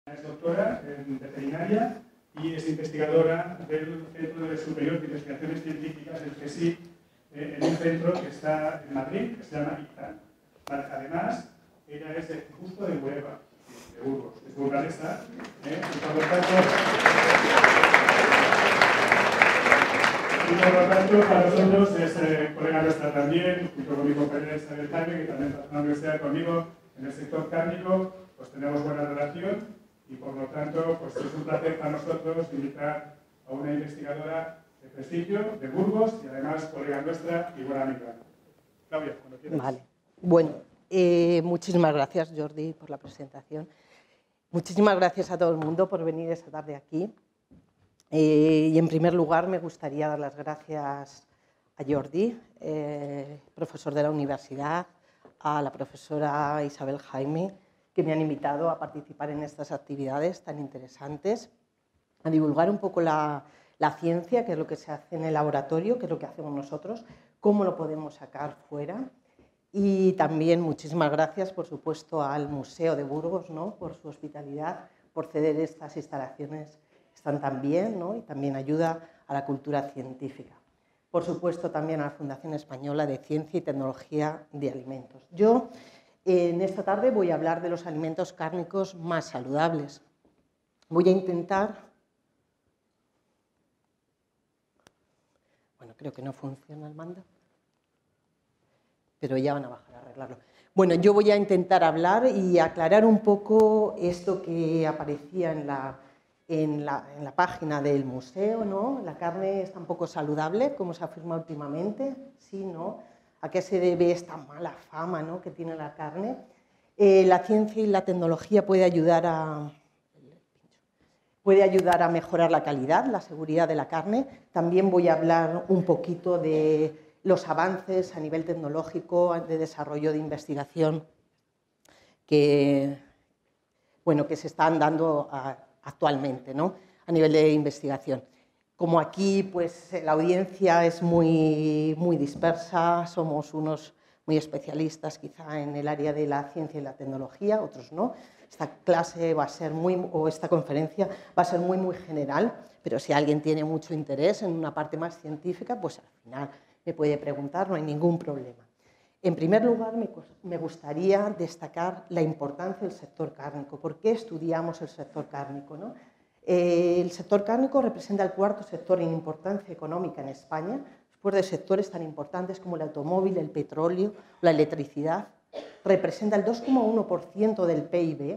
Es doctora en veterinaria y es investigadora del Centro Superior de Investigaciones Científicas, el CSIC, en un centro que está en Madrid, que se llama ICTAN. Además, ella es justo de Huelva, de Burgos, es burgalesa, y por lo tanto, para nosotros es colega nuestra también, junto con mi compañera Isabel Jaime, que también está en la universidad conmigo en el sector cárnico, pues tenemos buena relación. Y por lo tanto, pues es un placer para nosotros invitar a una investigadora de prestigio, de Burgos, y además colega nuestra y buena amiga. Claudia, cuando quieras. Vale. Bueno, muchísimas gracias, Jordi, por la presentación. Muchísimas gracias a todo el mundo por venir esta tarde aquí. Y en primer lugar, me gustaría dar las gracias a Jordi, profesor de la universidad, a la profesora Isabel Jaime, que me han invitado a participar en estas actividades tan interesantes, a divulgar un poco la ciencia, que es lo que se hace en el laboratorio, que es lo que hacemos nosotros, cómo lo podemos sacar fuera. Y también muchísimas gracias, por supuesto, al Museo de Burgos, ¿no?, por su hospitalidad, por ceder estas instalaciones que están tan bien, ¿no?, y también ayuda a la cultura científica. Por supuesto, también a la Fundación Española de Ciencia y Tecnología de Alimentos. Yo, en esta tarde voy a hablar de los alimentos cárnicos más saludables. Voy a intentar... Bueno, creo que no funciona el mando, pero ya van a bajar a arreglarlo. Bueno, yo voy a intentar hablar y aclarar un poco esto que aparecía en la página del museo, ¿no? La carne es tan poco saludable, como se afirma últimamente, ¿sí, no? ¿A qué se debe esta mala fama, ¿no?, que tiene la carne? La ciencia y la tecnología puede ayudar a mejorar la calidad, la seguridad de la carne. También voy a hablar un poquito de los avances a nivel tecnológico, de desarrollo de investigación que se están dando actualmente, ¿no?, a nivel de investigación. Como aquí, pues, la audiencia es muy dispersa, somos unos muy especialistas quizá en el área de la ciencia y la tecnología, otros no. Esta clase va a ser esta conferencia va a ser muy general, pero si alguien tiene mucho interés en una parte más científica, pues al final me puede preguntar, no hay ningún problema. En primer lugar, me gustaría destacar la importancia del sector cárnico. ¿Por qué estudiamos el sector cárnico, no? El sector cárnico representa el cuarto sector en importancia económica en España, después de sectores tan importantes como el automóvil, el petróleo, la electricidad. Representa el 2,1% del PIB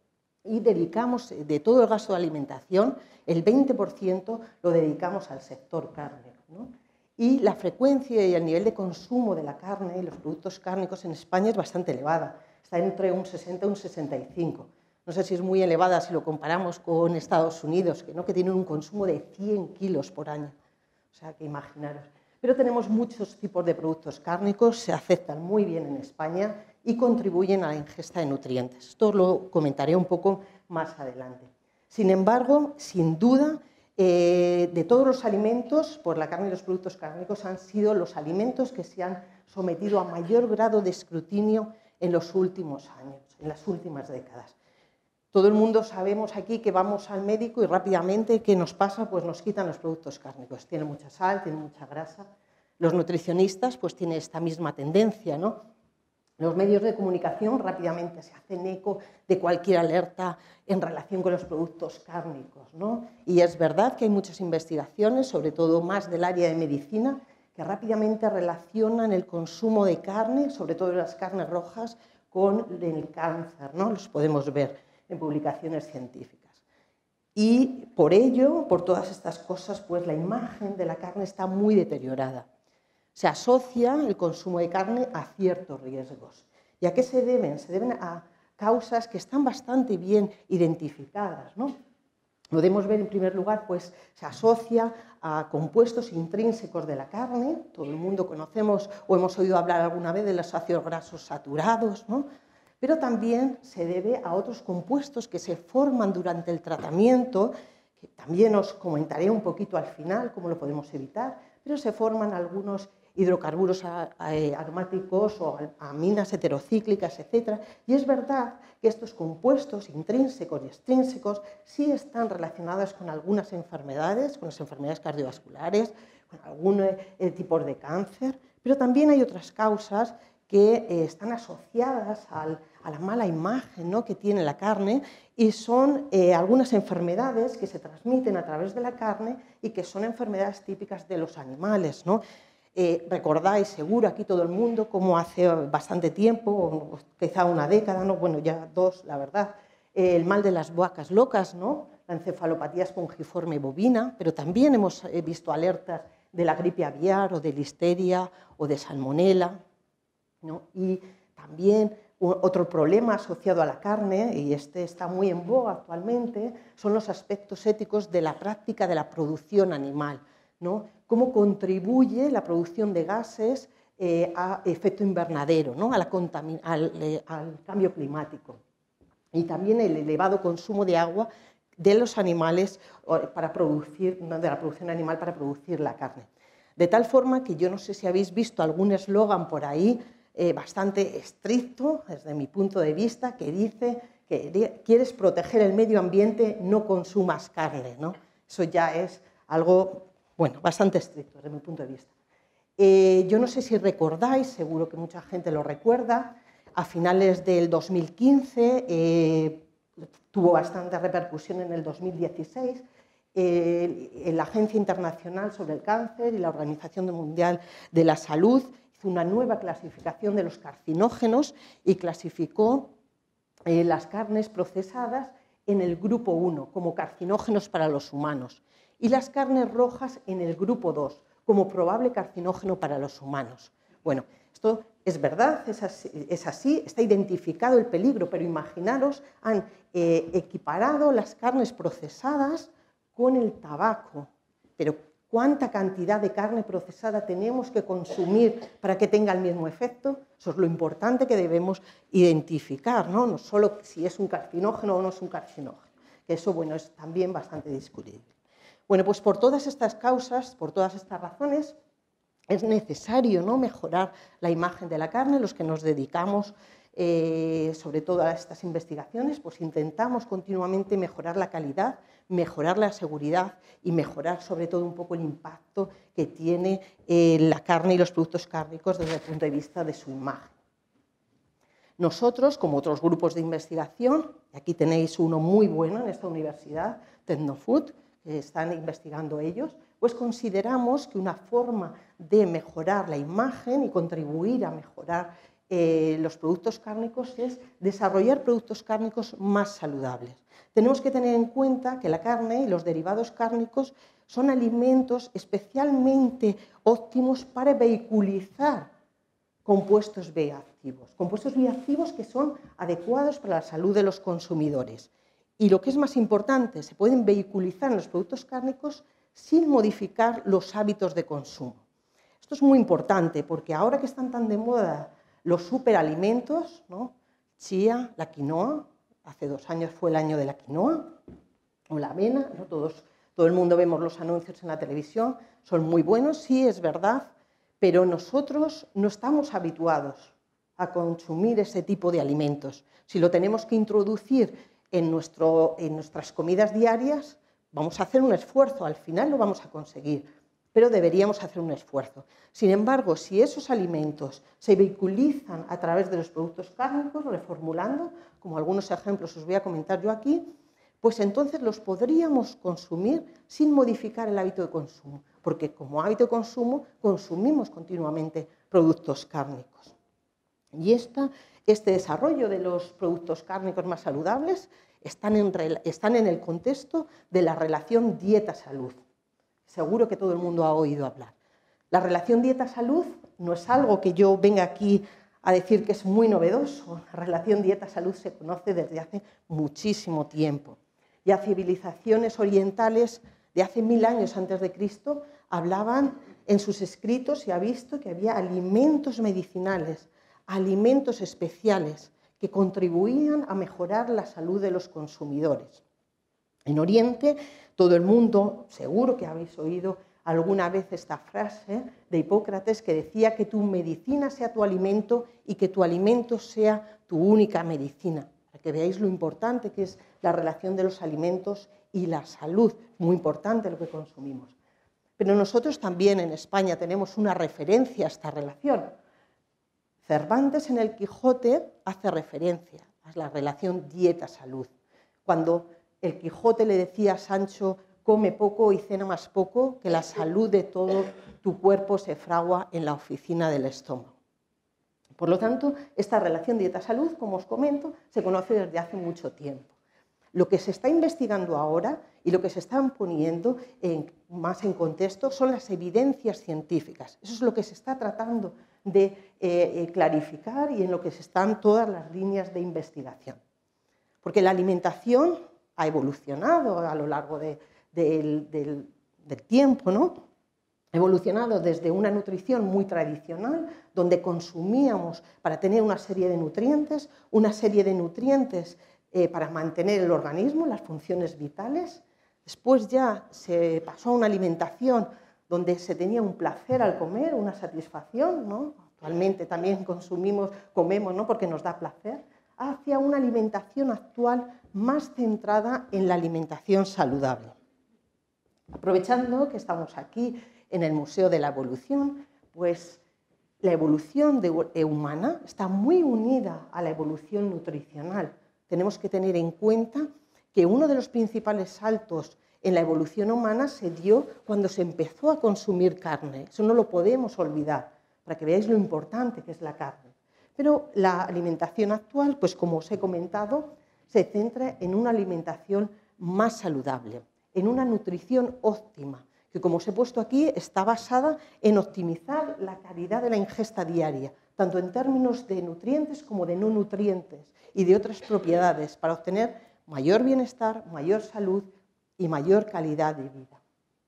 y dedicamos, de todo el gasto de alimentación, el 20% lo dedicamos al sector cárnico, ¿no? Y la frecuencia y el nivel de consumo de la carne y los productos cárnicos en España es bastante elevada, está entre un 60 y un 65%. No sé si es muy elevada si lo comparamos con Estados Unidos, que tienen un consumo de 100 kilos por año. O sea, que imaginaros. Pero tenemos muchos tipos de productos cárnicos, se aceptan muy bien en España y contribuyen a la ingesta de nutrientes. Esto lo comentaré un poco más adelante. Sin embargo, sin duda, de todos los alimentos, pues la carne y los productos cárnicos han sido los alimentos que se han sometido a mayor grado de escrutinio en los últimos años, en las últimas décadas. Todo el mundo sabemos aquí que vamos al médico y rápidamente, ¿qué nos pasa? Pues nos quitan los productos cárnicos. Tiene mucha sal, tiene mucha grasa. Los nutricionistas pues tienen esta misma tendencia, ¿no? Los medios de comunicación rápidamente se hacen eco de cualquier alerta en relación con los productos cárnicos, ¿no? Y es verdad que hay muchas investigaciones, sobre todo más del área de medicina, que rápidamente relacionan el consumo de carne, sobre todo las carnes rojas, con el cáncer, ¿no? Los podemos ver en publicaciones científicas. Y por ello, por todas estas cosas, pues la imagen de la carne está muy deteriorada. Se asocia el consumo de carne a ciertos riesgos. ¿Y a qué se deben? Se deben a causas que están bastante bien identificadas, ¿no? Podemos ver, en primer lugar, pues se asocia a compuestos intrínsecos de la carne. Todo el mundo conocemos o hemos oído hablar alguna vez de los ácidos grasos saturados, ¿no? Pero también se debe a otros compuestos que se forman durante el tratamiento, que también os comentaré un poquito al final cómo lo podemos evitar, pero se forman algunos hidrocarburos aromáticos o aminas heterocíclicas, etc. Y es verdad que estos compuestos intrínsecos y extrínsecos sí están relacionados con algunas enfermedades, con las enfermedades cardiovasculares, con algunos tipos de cáncer, pero también hay otras causas que están asociadas a la mala imagen, ¿no?, que tiene la carne, y son algunas enfermedades que se transmiten a través de la carne y que son enfermedades típicas de los animales, ¿no? Recordáis seguro aquí todo el mundo cómo hace bastante tiempo, quizá una década, ¿no?, bueno, ya 2, la verdad, el mal de las vacas locas, ¿no?, la encefalopatía espongiforme bovina, pero también hemos visto alertas de la gripe aviar o de listeria o de salmonela, ¿no? Y también otro problema asociado a la carne, y este está muy en boga actualmente, son los aspectos éticos de la práctica de la producción animal, ¿no? Cómo contribuye la producción de gases a efecto invernadero, ¿no?, al cambio climático. Y también el elevado consumo de agua de los animales para producir, de la producción animal para producir la carne. De tal forma que yo no sé si habéis visto algún eslogan por ahí bastante estricto, desde mi punto de vista, que dice que quieres proteger el medio ambiente, no consumas carne, ¿no? Eso ya es algo, bueno, bastante estricto desde mi punto de vista. Yo no sé si recordáis, seguro que mucha gente lo recuerda, a finales del 2015, tuvo bastante repercusión en el 2016, la Agencia Internacional sobre el Cáncer y la Organización Mundial de la Salud hizo una nueva clasificación de los carcinógenos y clasificó las carnes procesadas en el grupo 1 como carcinógenos para los humanos y las carnes rojas en el grupo 2 como probable carcinógeno para los humanos. Bueno, esto es verdad, es así, está identificado el peligro, pero imaginaros, han equiparado las carnes procesadas con el tabaco. Pero ¿cuánta cantidad de carne procesada tenemos que consumir para que tenga el mismo efecto? Eso es lo importante que debemos identificar, ¿no? No solo si es un carcinógeno o no es un carcinógeno, que eso, bueno, es también bastante discutible. Bueno, pues por todas estas causas, por todas estas razones, es necesario, ¿no?, mejorar la imagen de la carne. Los que nos dedicamos sobre todo a estas investigaciones, pues intentamos continuamente mejorar la calidad, mejorar la seguridad y mejorar sobre todo un poco el impacto que tiene la carne y los productos cárnicos desde el punto de vista de su imagen. Nosotros, como otros grupos de investigación, y aquí tenéis uno muy bueno en esta universidad, Tecnofood, que están investigando ellos, pues consideramos que una forma de mejorar la imagen y contribuir a mejorar los productos cárnicos es desarrollar productos cárnicos más saludables. Tenemos que tener en cuenta que la carne y los derivados cárnicos son alimentos especialmente óptimos para vehiculizar compuestos bioactivos que son adecuados para la salud de los consumidores. Y lo que es más importante, se pueden vehiculizar en los productos cárnicos sin modificar los hábitos de consumo. Esto es muy importante porque ahora que están tan de moda los superalimentos, ¿no?, chía, la quinoa, hace 2 años fue el año de la quinoa, o la avena, ¿no? Todo el mundo vemos los anuncios en la televisión, son muy buenos, sí, es verdad, pero nosotros no estamos habituados a consumir ese tipo de alimentos. Si lo tenemos que introducir en nuestras comidas diarias, vamos a hacer un esfuerzo, al final lo vamos a conseguir, pero deberíamos hacer un esfuerzo. Sin embargo, si esos alimentos se vehiculizan a través de los productos cárnicos, reformulando, como algunos ejemplos os voy a comentar yo aquí, pues entonces los podríamos consumir sin modificar el hábito de consumo, porque como hábito de consumo consumimos continuamente productos cárnicos. Y este desarrollo de los productos cárnicos más saludables están en el contexto de la relación dieta-salud. Seguro que todo el mundo ha oído hablar. La relación dieta-salud no es algo que yo venga aquí a decir que es muy novedoso. La relación dieta-salud se conoce desde hace muchísimo tiempo. Ya civilizaciones orientales de hace 1000 años antes de Cristo hablaban en sus escritos, y ha visto que había alimentos medicinales, alimentos especiales que contribuían a mejorar la salud de los consumidores. En Oriente, todo el mundo, seguro que habéis oído alguna vez esta frase de Hipócrates que decía que tu medicina sea tu alimento y que tu alimento sea tu única medicina. Para que veáis lo importante que es la relación de los alimentos y la salud, muy importante lo que consumimos. Pero nosotros también en España tenemos una referencia a esta relación. Cervantes en el Quijote hace referencia a la relación dieta-salud. Cuando el Quijote le decía a Sancho, come poco y cena más poco, que la salud de todo tu cuerpo se fragua en la oficina del estómago. Por lo tanto, esta relación dieta-salud, como os comento, se conoce desde hace mucho tiempo. Lo que se está investigando ahora y lo que se están poniendo más en contexto son las evidencias científicas. Eso es lo que se está tratando de clarificar y en lo que se están todas las líneas de investigación. Porque la alimentación ha evolucionado a lo largo del tiempo, ¿no? Ha evolucionado desde una nutrición muy tradicional, donde consumíamos para tener una serie de nutrientes para mantener el organismo, las funciones vitales. Después ya se pasó a una alimentación donde se tenía un placer al comer, una satisfacción, ¿no? Actualmente también comemos, ¿no? Porque nos da placer, hacia una alimentación actual más centrada en la alimentación saludable. Aprovechando que estamos aquí en el Museo de la Evolución, pues la evolución humana está muy unida a la evolución nutricional. Tenemos que tener en cuenta que uno de los principales saltos en la evolución humana se dio cuando se empezó a consumir carne. Eso no lo podemos olvidar, para que veáis lo importante que es la carne. Pero la alimentación actual, pues como os he comentado, se centra en una alimentación más saludable, en una nutrición óptima, que como os he puesto aquí está basada en optimizar la calidad de la ingesta diaria, tanto en términos de nutrientes como de no nutrientes y de otras propiedades, para obtener mayor bienestar, mayor salud y mayor calidad de vida.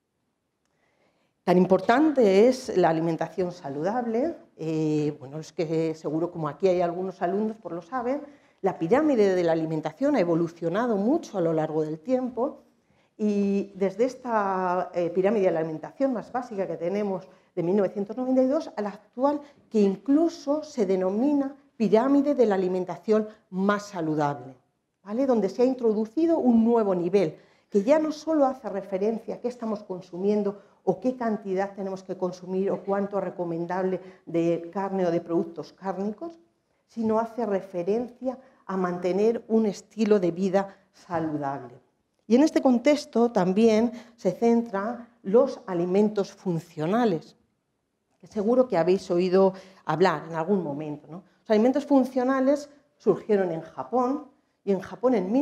Tan importante es la alimentación saludable, bueno, es que seguro como aquí hay algunos alumnos pues lo saben, la pirámide de la alimentación ha evolucionado mucho a lo largo del tiempo y desde esta pirámide de la alimentación más básica que tenemos de 1992 a la actual que incluso se denomina pirámide de la alimentación más saludable, ¿vale? Donde se ha introducido un nuevo nivel que ya no solo hace referencia a qué estamos consumiendo o qué cantidad tenemos que consumir o cuánto es recomendable de carne o de productos cárnicos, sino hace referencia a mantener un estilo de vida saludable. Y en este contexto también se centran los alimentos funcionales, que seguro que habéis oído hablar en algún momento, ¿no? Los alimentos funcionales surgieron en Japón y en Japón en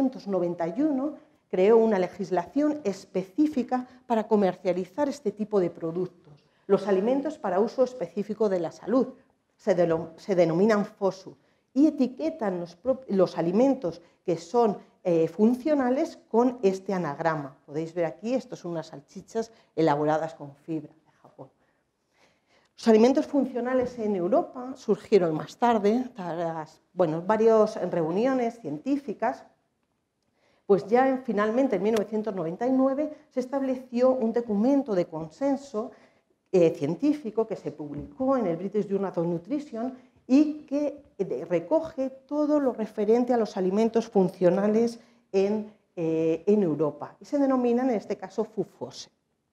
1991 creó una legislación específica para comercializar este tipo de productos, los alimentos para uso específico de la salud, se denominan FOSU, y etiquetan los alimentos que son funcionales con este anagrama. Podéis ver aquí, estos son unas salchichas elaboradas con fibra de Japón. Los alimentos funcionales en Europa surgieron más tarde, tras varias reuniones científicas. Pues ya finalmente en 1999 se estableció un documento de consenso científico que se publicó en el British Journal of Nutrition y que recoge todo lo referente a los alimentos funcionales en Europa y se denominan en este caso FUFOSE.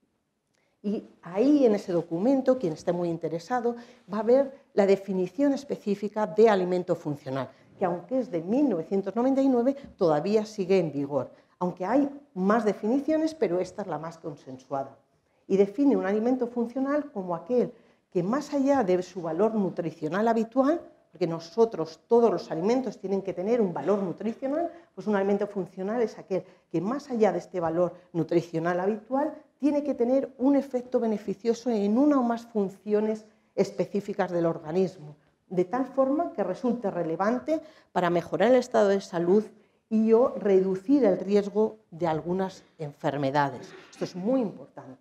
Y ahí en ese documento, quien esté muy interesado, va a ver la definición específica de alimento funcional, que aunque es de 1999, todavía sigue en vigor. Aunque hay más definiciones, pero esta es la más consensuada. Y define un alimento funcional como aquel que más allá de su valor nutricional habitual, porque nosotros todos los alimentos tienen que tener un valor nutricional, pues un alimento funcional es aquel que más allá de este valor nutricional habitual tiene que tener un efecto beneficioso en una o más funciones específicas del organismo, de tal forma que resulte relevante para mejorar el estado de salud y o reducir el riesgo de algunas enfermedades. Esto es muy importante.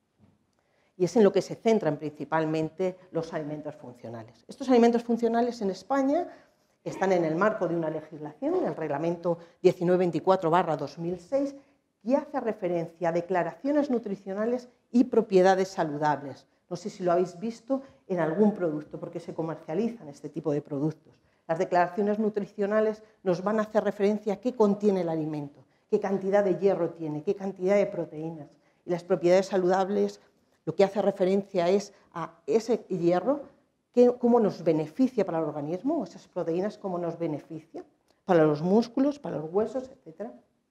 Y es en lo que se centran principalmente los alimentos funcionales. Estos alimentos funcionales en España están en el marco de una legislación, el Reglamento 1924/2006, y hace referencia a declaraciones nutricionales y propiedades saludables. No sé si lo habéis visto en algún producto, porque se comercializan este tipo de productos. Las declaraciones nutricionales nos van a hacer referencia a qué contiene el alimento, qué cantidad de hierro tiene, qué cantidad de proteínas. Y las propiedades saludables lo que hace referencia es a ese hierro, cómo nos beneficia para el organismo, o esas proteínas cómo nos beneficia para los músculos, para los huesos, etc.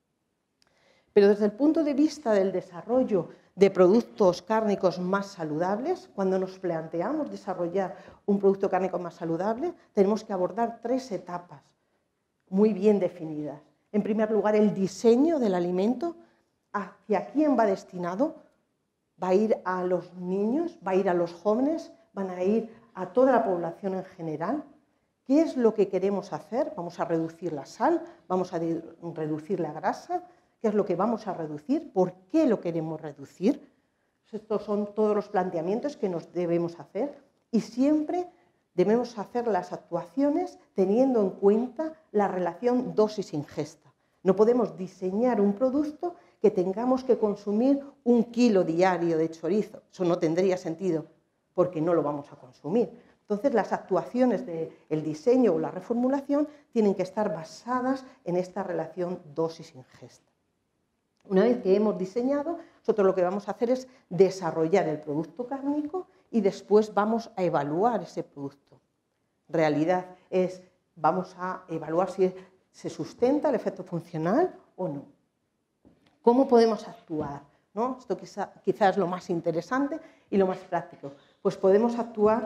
Pero desde el punto de vista del desarrollo de productos cárnicos más saludables, cuando nos planteamos desarrollar un producto cárnico más saludable, tenemos que abordar 3 etapas muy bien definidas. En primer lugar, el diseño del alimento, hacia quién va destinado, va a ir a los niños, va a ir a los jóvenes, van a ir a toda la población en general. ¿Qué es lo que queremos hacer? Vamos a reducir la sal, vamos a reducir la grasa. ¿Qué es lo que vamos a reducir? ¿Por qué lo queremos reducir? Estos son todos los planteamientos que nos debemos hacer y siempre debemos hacer las actuaciones teniendo en cuenta la relación dosis-ingesta. No podemos diseñar un producto que tengamos que consumir 1 kilo diario de chorizo. Eso no tendría sentido porque no lo vamos a consumir. Entonces, las actuaciones del diseño o la reformulación tienen que estar basadas en esta relación dosis-ingesta. Una vez que hemos diseñado, nosotros lo que vamos a hacer es desarrollar el producto cárnico y después vamos a evaluar ese producto. En realidad vamos a evaluar si se sustenta el efecto funcional o no. ¿Cómo podemos actuar? ¿No? Esto quizás es lo más interesante y lo más práctico. Pues podemos actuar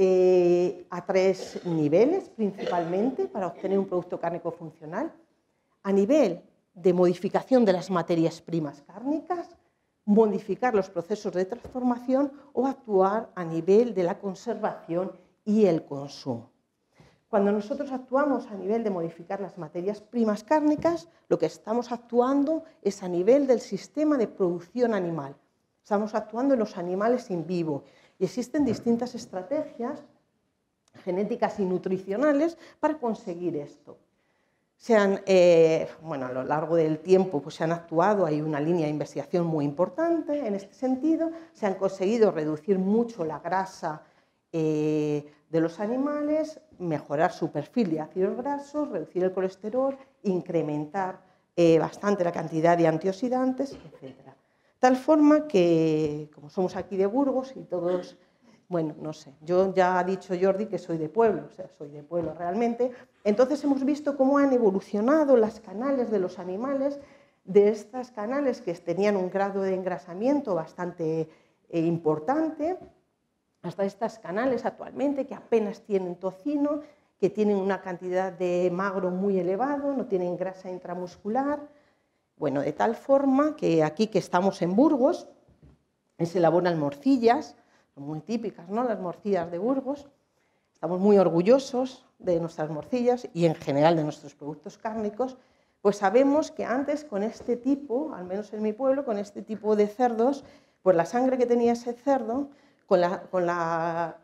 a 3 niveles principalmente para obtener un producto cárnico funcional. A nivel de modificación de las materias primas cárnicas, modificar los procesos de transformación o actuar a nivel de la conservación y el consumo. Cuando nosotros actuamos a nivel de modificar las materias primas cárnicas, lo que estamos actuando es a nivel del sistema de producción animal. Estamos actuando en los animales in vivo y existen distintas estrategias genéticas y nutricionales para conseguir esto. A lo largo del tiempo se han actuado, hay una línea de investigación muy importante en este sentido, se han conseguido reducir mucho la grasa de los animales, mejorar su perfil de ácidos grasos, reducir el colesterol, incrementar bastante la cantidad de antioxidantes, etc. Tal forma que, como somos aquí de Burgos y todos... Bueno, no sé, yo ya ha dicho Jordi que soy de pueblo, o sea, soy de pueblo realmente. Entonces hemos visto cómo han evolucionado las canales de los animales, de estas canales que tenían un grado de engrasamiento bastante importante, hasta estas canales actualmente que apenas tienen tocino, que tienen una cantidad de magro muy elevado, no tienen grasa intramuscular. Bueno, de tal forma que aquí que estamos en Burgos, se elaboran morcillas, muy típicas, ¿no? Las morcillas de Burgos. Estamos muy orgullosos de nuestras morcillas y en general de nuestros productos cárnicos, pues sabemos que antes con este tipo, al menos en mi pueblo, con este tipo de cerdos, pues la sangre que tenía ese cerdo, con la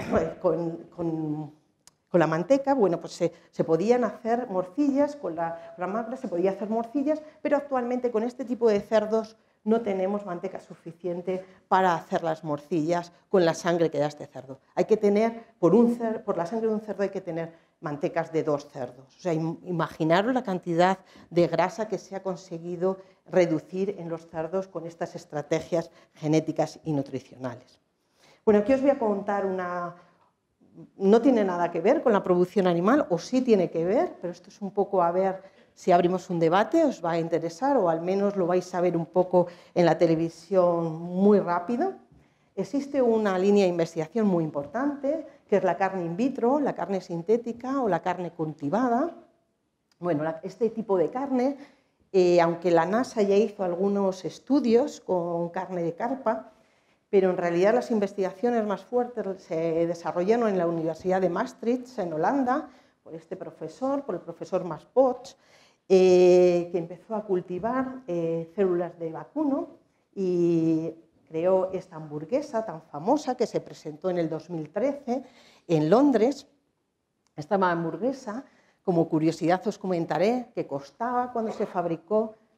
manteca, bueno, pues se podían hacer morcillas, con la magra se podía hacer morcillas, pero actualmente con este tipo de cerdos no tenemos manteca suficiente para hacer las morcillas con la sangre que da este cerdo. Hay que tener, por la sangre de un cerdo hay que tener mantecas de 2 cerdos. O sea, imaginaros la cantidad de grasa que se ha conseguido reducir en los cerdos con estas estrategias genéticas y nutricionales. Bueno, aquí os voy a contar no tiene nada que ver con la producción animal, o sí tiene que ver, pero esto es un poco a ver si abrimos un debate, os va a interesar, o al menos lo vais a ver un poco en la televisión muy rápido. Existe una línea de investigación muy importante, que es la carne in vitro, la carne sintética o la carne cultivada. Bueno, este tipo de carne, aunque la NASA ya hizo algunos estudios con carne de carpa, pero en realidad las investigaciones más fuertes se desarrollaron en la Universidad de Maastricht, en Holanda, por este profesor, por el profesor Mas Potts, que empezó a cultivar células de vacuno y creó esta hamburguesa tan famosa que se presentó en el 2013 en Londres. Esta hamburguesa, como curiosidad os comentaré, que costaba cuando se fabricó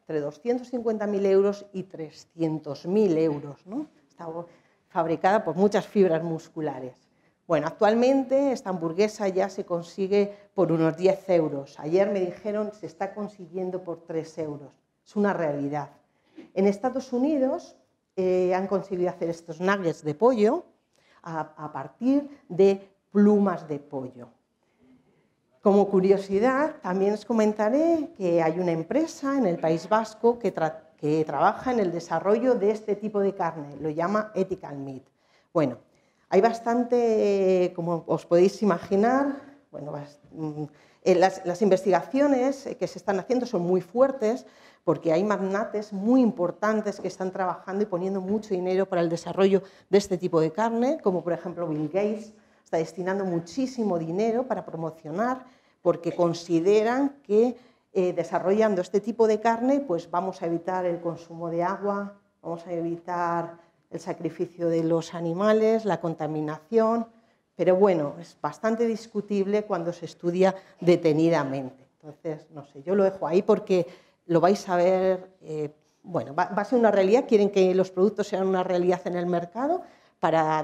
entre 250.000 euros y 300.000 euros, ¿no? Está fabricada por muchas fibras musculares. Bueno, actualmente esta hamburguesa ya se consigue por unos 10 euros. Ayer me dijeron que se está consiguiendo por 3 euros. Es una realidad. En Estados Unidos han conseguido hacer estos nuggets de pollo a partir de plumas de pollo. Como curiosidad, también os comentaré que hay una empresa en el País Vasco que trabaja en el desarrollo de este tipo de carne, lo llama Ethical Meat. Bueno, hay bastante, como os podéis imaginar, bueno, las investigaciones que se están haciendo son muy fuertes porque hay magnates muy importantes que están trabajando y poniendo mucho dinero para el desarrollo de este tipo de carne, como por ejemplo Bill Gates está destinando muchísimo dinero para promocionar porque consideran que desarrollando este tipo de carne pues vamos a evitar el consumo de agua, vamos a evitar el sacrificio de los animales, la contaminación, pero bueno, es bastante discutible cuando se estudia detenidamente. Entonces, no sé, yo lo dejo ahí porque lo vais a ver, bueno, va a ser una realidad, quieren que los productos sean una realidad en el mercado para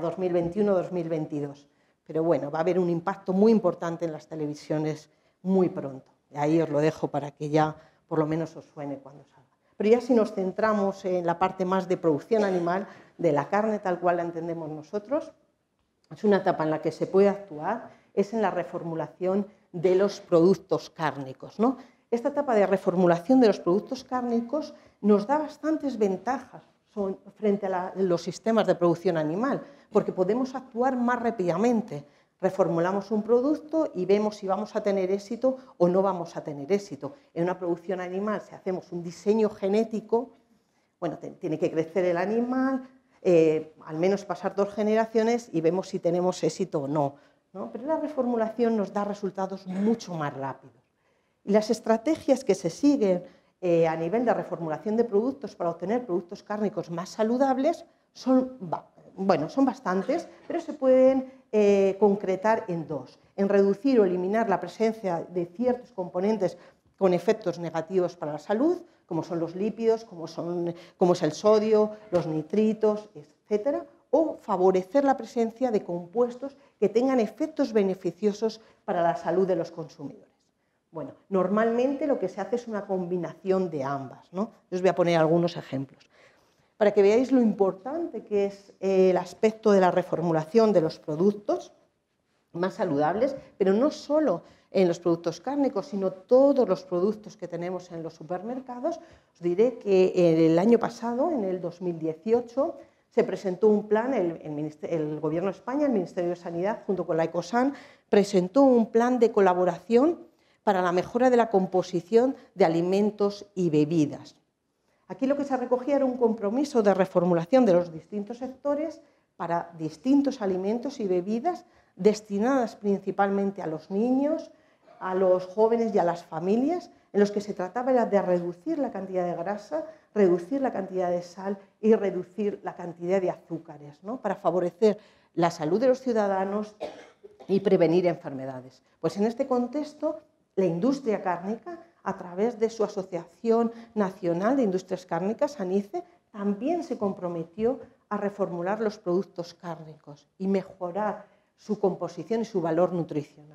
2021-2022. Pero bueno, va a haber un impacto muy importante en las televisiones muy pronto. Y ahí os lo dejo para que ya por lo menos os suene cuando salga. Pero ya si nos centramos en la parte más de producción animal, de la carne tal cual la entendemos nosotros, es una etapa en la que se puede actuar, es en la reformulación de los productos cárnicos, ¿no? Esta etapa de reformulación de los productos cárnicos nos da bastantes ventajas frente a los sistemas de producción animal, porque podemos actuar más rápidamente. Reformulamos un producto y vemos si vamos a tener éxito o no vamos a tener éxito. En una producción animal, si hacemos un diseño genético, bueno, tiene que crecer el animal, al menos pasar 2 generaciones y vemos si tenemos éxito o no, ¿no? Pero la reformulación nos da resultados mucho más rápidos. Y las estrategias que se siguen a nivel de reformulación de productos para obtener productos cárnicos más saludables son bastantes, pero se pueden concretar en 2. En reducir o eliminar la presencia de ciertos componentes con efectos negativos para la salud, como son los lípidos, como es el sodio, los nitritos, etcétera, o favorecer la presencia de compuestos que tengan efectos beneficiosos para la salud de los consumidores. Bueno, normalmente lo que se hace es una combinación de ambas, ¿no? Yo os voy a poner algunos ejemplos. Para que veáis lo importante que es el aspecto de la reformulación de los productos más saludables, pero no solo en los productos cárnicos, sino todos los productos que tenemos en los supermercados. Os diré que el año pasado, en el 2018, se presentó un plan, el Gobierno de España, el Ministerio de Sanidad, junto con la Ecosan, presentó un plan de colaboración para la mejora de la composición de alimentos y bebidas. Aquí lo que se recogía era un compromiso de reformulación de los distintos sectores para distintos alimentos y bebidas destinadas principalmente a los niños, a los jóvenes y a las familias, en los que se trataba era de reducir la cantidad de grasa, reducir la cantidad de sal y reducir la cantidad de azúcares, ¿no? Para favorecer la salud de los ciudadanos y prevenir enfermedades. Pues en este contexto, la industria cárnica, a través de su Asociación Nacional de Industrias Cárnicas, ANICE, también se comprometió a reformular los productos cárnicos y mejorar su composición y su valor nutricional.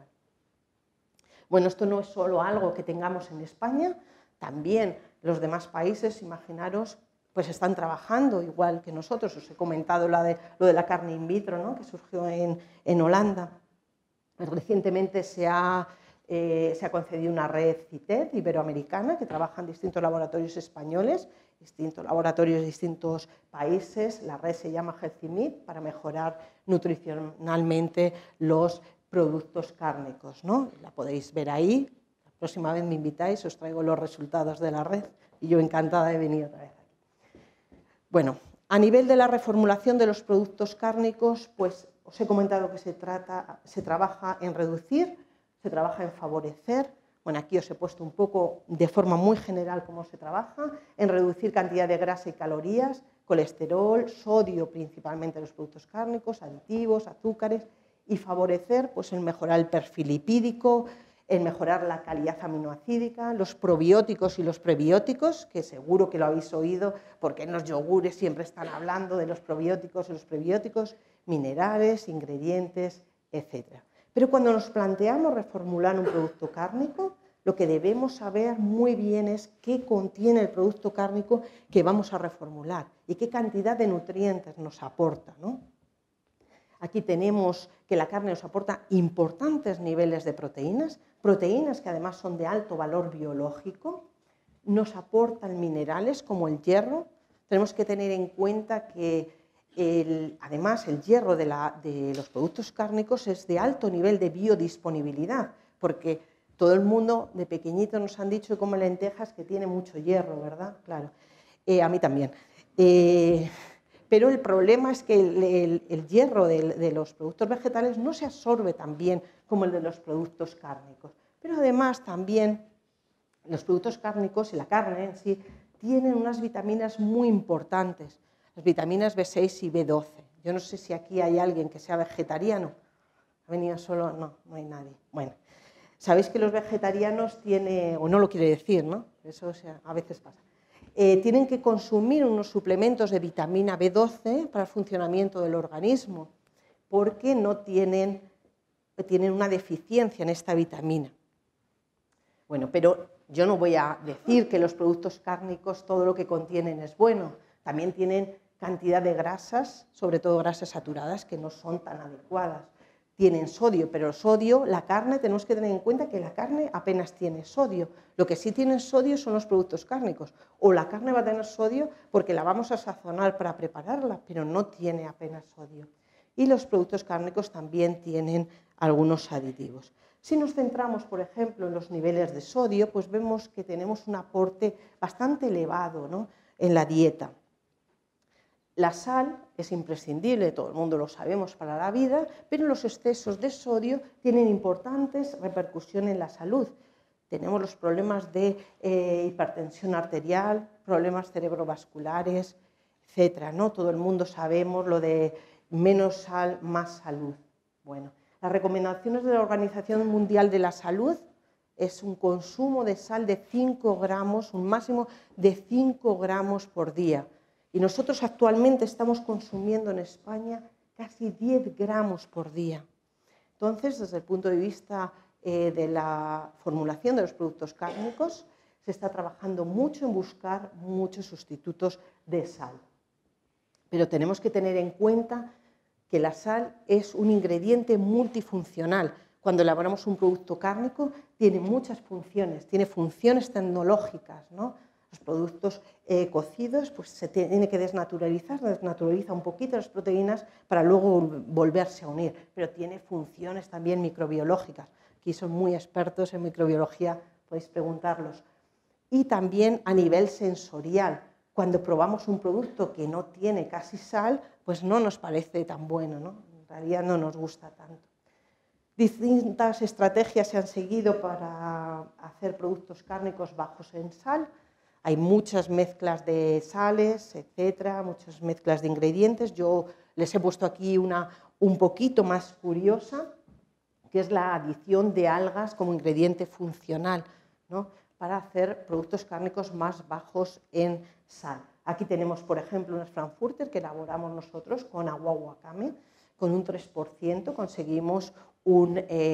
Bueno, esto no es solo algo que tengamos en España, también los demás países, imaginaros, pues están trabajando igual que nosotros. Os he comentado lo de la carne in vitro, ¿no? Que surgió en Holanda. Recientemente se ha concedido una red CITED iberoamericana que trabaja en distintos laboratorios españoles, distintos laboratorios de distintos países. La red se llama Healthy Meat para mejorar nutricionalmente los productos cárnicos, ¿no? La podéis ver ahí. La próxima vez me invitáis, os traigo los resultados de la red y yo encantada de venir otra vez aquí. Bueno, a nivel de la reformulación de los productos cárnicos, pues os he comentado que se trabaja en reducir, se trabaja en favorecer. Bueno, aquí os he puesto un poco de forma muy general cómo se trabaja, en reducir cantidad de grasa y calorías, colesterol, sodio principalmente en los productos cárnicos, aditivos, azúcares, y favorecer pues, el mejorar el perfil lipídico, en mejorar la calidad aminoacídica, los probióticos y los prebióticos, que seguro que lo habéis oído, porque en los yogures siempre están hablando de los probióticos y los prebióticos, minerales, ingredientes, etc. Pero cuando nos planteamos reformular un producto cárnico, lo que debemos saber muy bien es qué contiene el producto cárnico que vamos a reformular y qué cantidad de nutrientes nos aporta, ¿no? Aquí tenemos que la carne nos aporta importantes niveles de proteínas, proteínas que además son de alto valor biológico, nos aportan minerales como el hierro. Tenemos que tener en cuenta que además el hierro de los productos cárnicos es de alto nivel de biodisponibilidad, porque todo el mundo de pequeñito nos han dicho que come lentejas que tiene mucho hierro, ¿verdad? Claro, a mí también. Pero el problema es que el hierro de los productos vegetales no se absorbe tan bien como el de los productos cárnicos. Pero además también los productos cárnicos y la carne en sí tienen unas vitaminas muy importantes, las vitaminas B6 y B12. Yo no sé si aquí hay alguien que sea vegetariano. ¿Ha venido solo? No, no hay nadie. Bueno, sabéis que los vegetarianos tienen, o no lo quiere decir, ¿no? Eso a veces pasa. Tienen que consumir unos suplementos de vitamina B12 para el funcionamiento del organismo, porque tienen una deficiencia en esta vitamina. Bueno, pero yo no voy a decir que los productos cárnicos todo lo que contienen es bueno. También tienen cantidad de grasas, sobre todo grasas saturadas, que no son tan adecuadas. Tienen sodio, pero el sodio, la carne, tenemos que tener en cuenta que la carne apenas tiene sodio. Lo que sí tiene sodio son los productos cárnicos. O la carne va a tener sodio porque la vamos a sazonar para prepararla, pero no tiene apenas sodio. Y los productos cárnicos también tienen algunos aditivos. Si nos centramos, por ejemplo, en los niveles de sodio, pues vemos que tenemos un aporte bastante elevado, ¿no?, en la dieta. La sal es imprescindible, todo el mundo lo sabemos, para la vida, pero los excesos de sodio tienen importantes repercusiones en la salud. Tenemos los problemas de hipertensión arterial, problemas cerebrovasculares, etc., ¿no? Todo el mundo sabemos lo de menos sal, más salud. Bueno, las recomendaciones de la Organización Mundial de la Salud es un consumo de sal de 5 gramos, un máximo de 5 gramos por día. Y nosotros actualmente estamos consumiendo en España casi 10 gramos por día. Entonces, desde el punto de vista de la formulación de los productos cárnicos, se está trabajando mucho en buscar muchos sustitutos de sal. Pero tenemos que tener en cuenta que la sal es un ingrediente multifuncional. Cuando elaboramos un producto cárnico, tiene muchas funciones, tiene funciones tecnológicas, ¿no? Los productos cocidos pues se tiene que desnaturaliza un poquito las proteínas para luego volverse a unir, pero tiene funciones también microbiológicas. Aquí son muy expertos en microbiología, podéis preguntarlos. Y también a nivel sensorial, cuando probamos un producto que no tiene casi sal, pues no nos parece tan bueno, ¿no? En realidad no nos gusta tanto. Distintas estrategias se han seguido para hacer productos cárnicos bajos en sal. Hay muchas mezclas de sales, etcétera, muchas mezclas de ingredientes. Yo les he puesto aquí una un poquito más curiosa, que es la adición de algas como ingrediente funcional, ¿no?, para hacer productos cárnicos más bajos en sal. Aquí tenemos, por ejemplo, unas Frankfurter que elaboramos nosotros con agua wakame. Con un 3% conseguimos un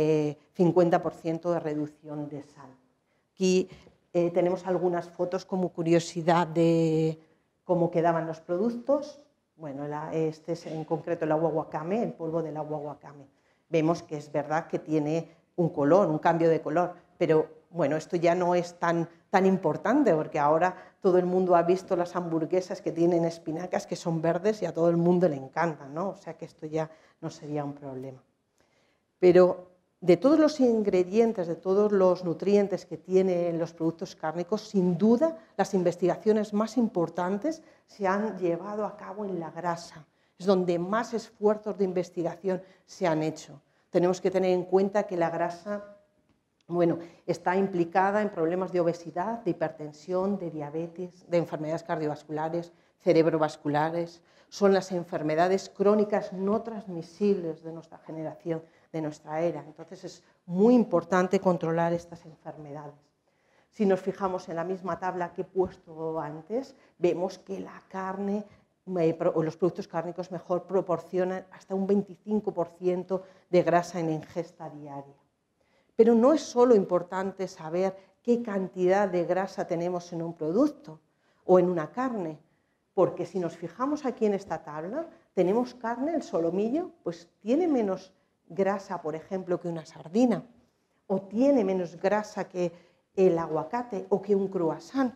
50% de reducción de sal. Aquí tenemos algunas fotos como curiosidad de cómo quedaban los productos. Bueno, este es en concreto el agua wakame, el polvo del agua wakame. Vemos que es verdad que tiene un color, un cambio de color, pero bueno, esto ya no es tan importante porque ahora todo el mundo ha visto las hamburguesas que tienen espinacas que son verdes y a todo el mundo le encantan, ¿no? O sea que esto ya no sería un problema. Pero de todos los ingredientes, de todos los nutrientes que tienen los productos cárnicos, sin duda las investigaciones más importantes se han llevado a cabo en la grasa. Es donde más esfuerzos de investigación se han hecho. Tenemos que tener en cuenta que la grasa, bueno, está implicada en problemas de obesidad, de hipertensión, de diabetes, de enfermedades cardiovasculares, cerebrovasculares. Son las enfermedades crónicas no transmisibles de nuestra generación, de nuestra era. Entonces es muy importante controlar estas enfermedades. Si nos fijamos en la misma tabla que he puesto antes, vemos que la carne o los productos cárnicos mejor proporcionan hasta un 25% de grasa en ingesta diaria. Pero no es solo importante saber qué cantidad de grasa tenemos en un producto o en una carne, porque si nos fijamos aquí en esta tabla, tenemos carne, el solomillo, pues tiene menos grasa, por ejemplo, que una sardina, o tiene menos grasa que el aguacate o que un croissant.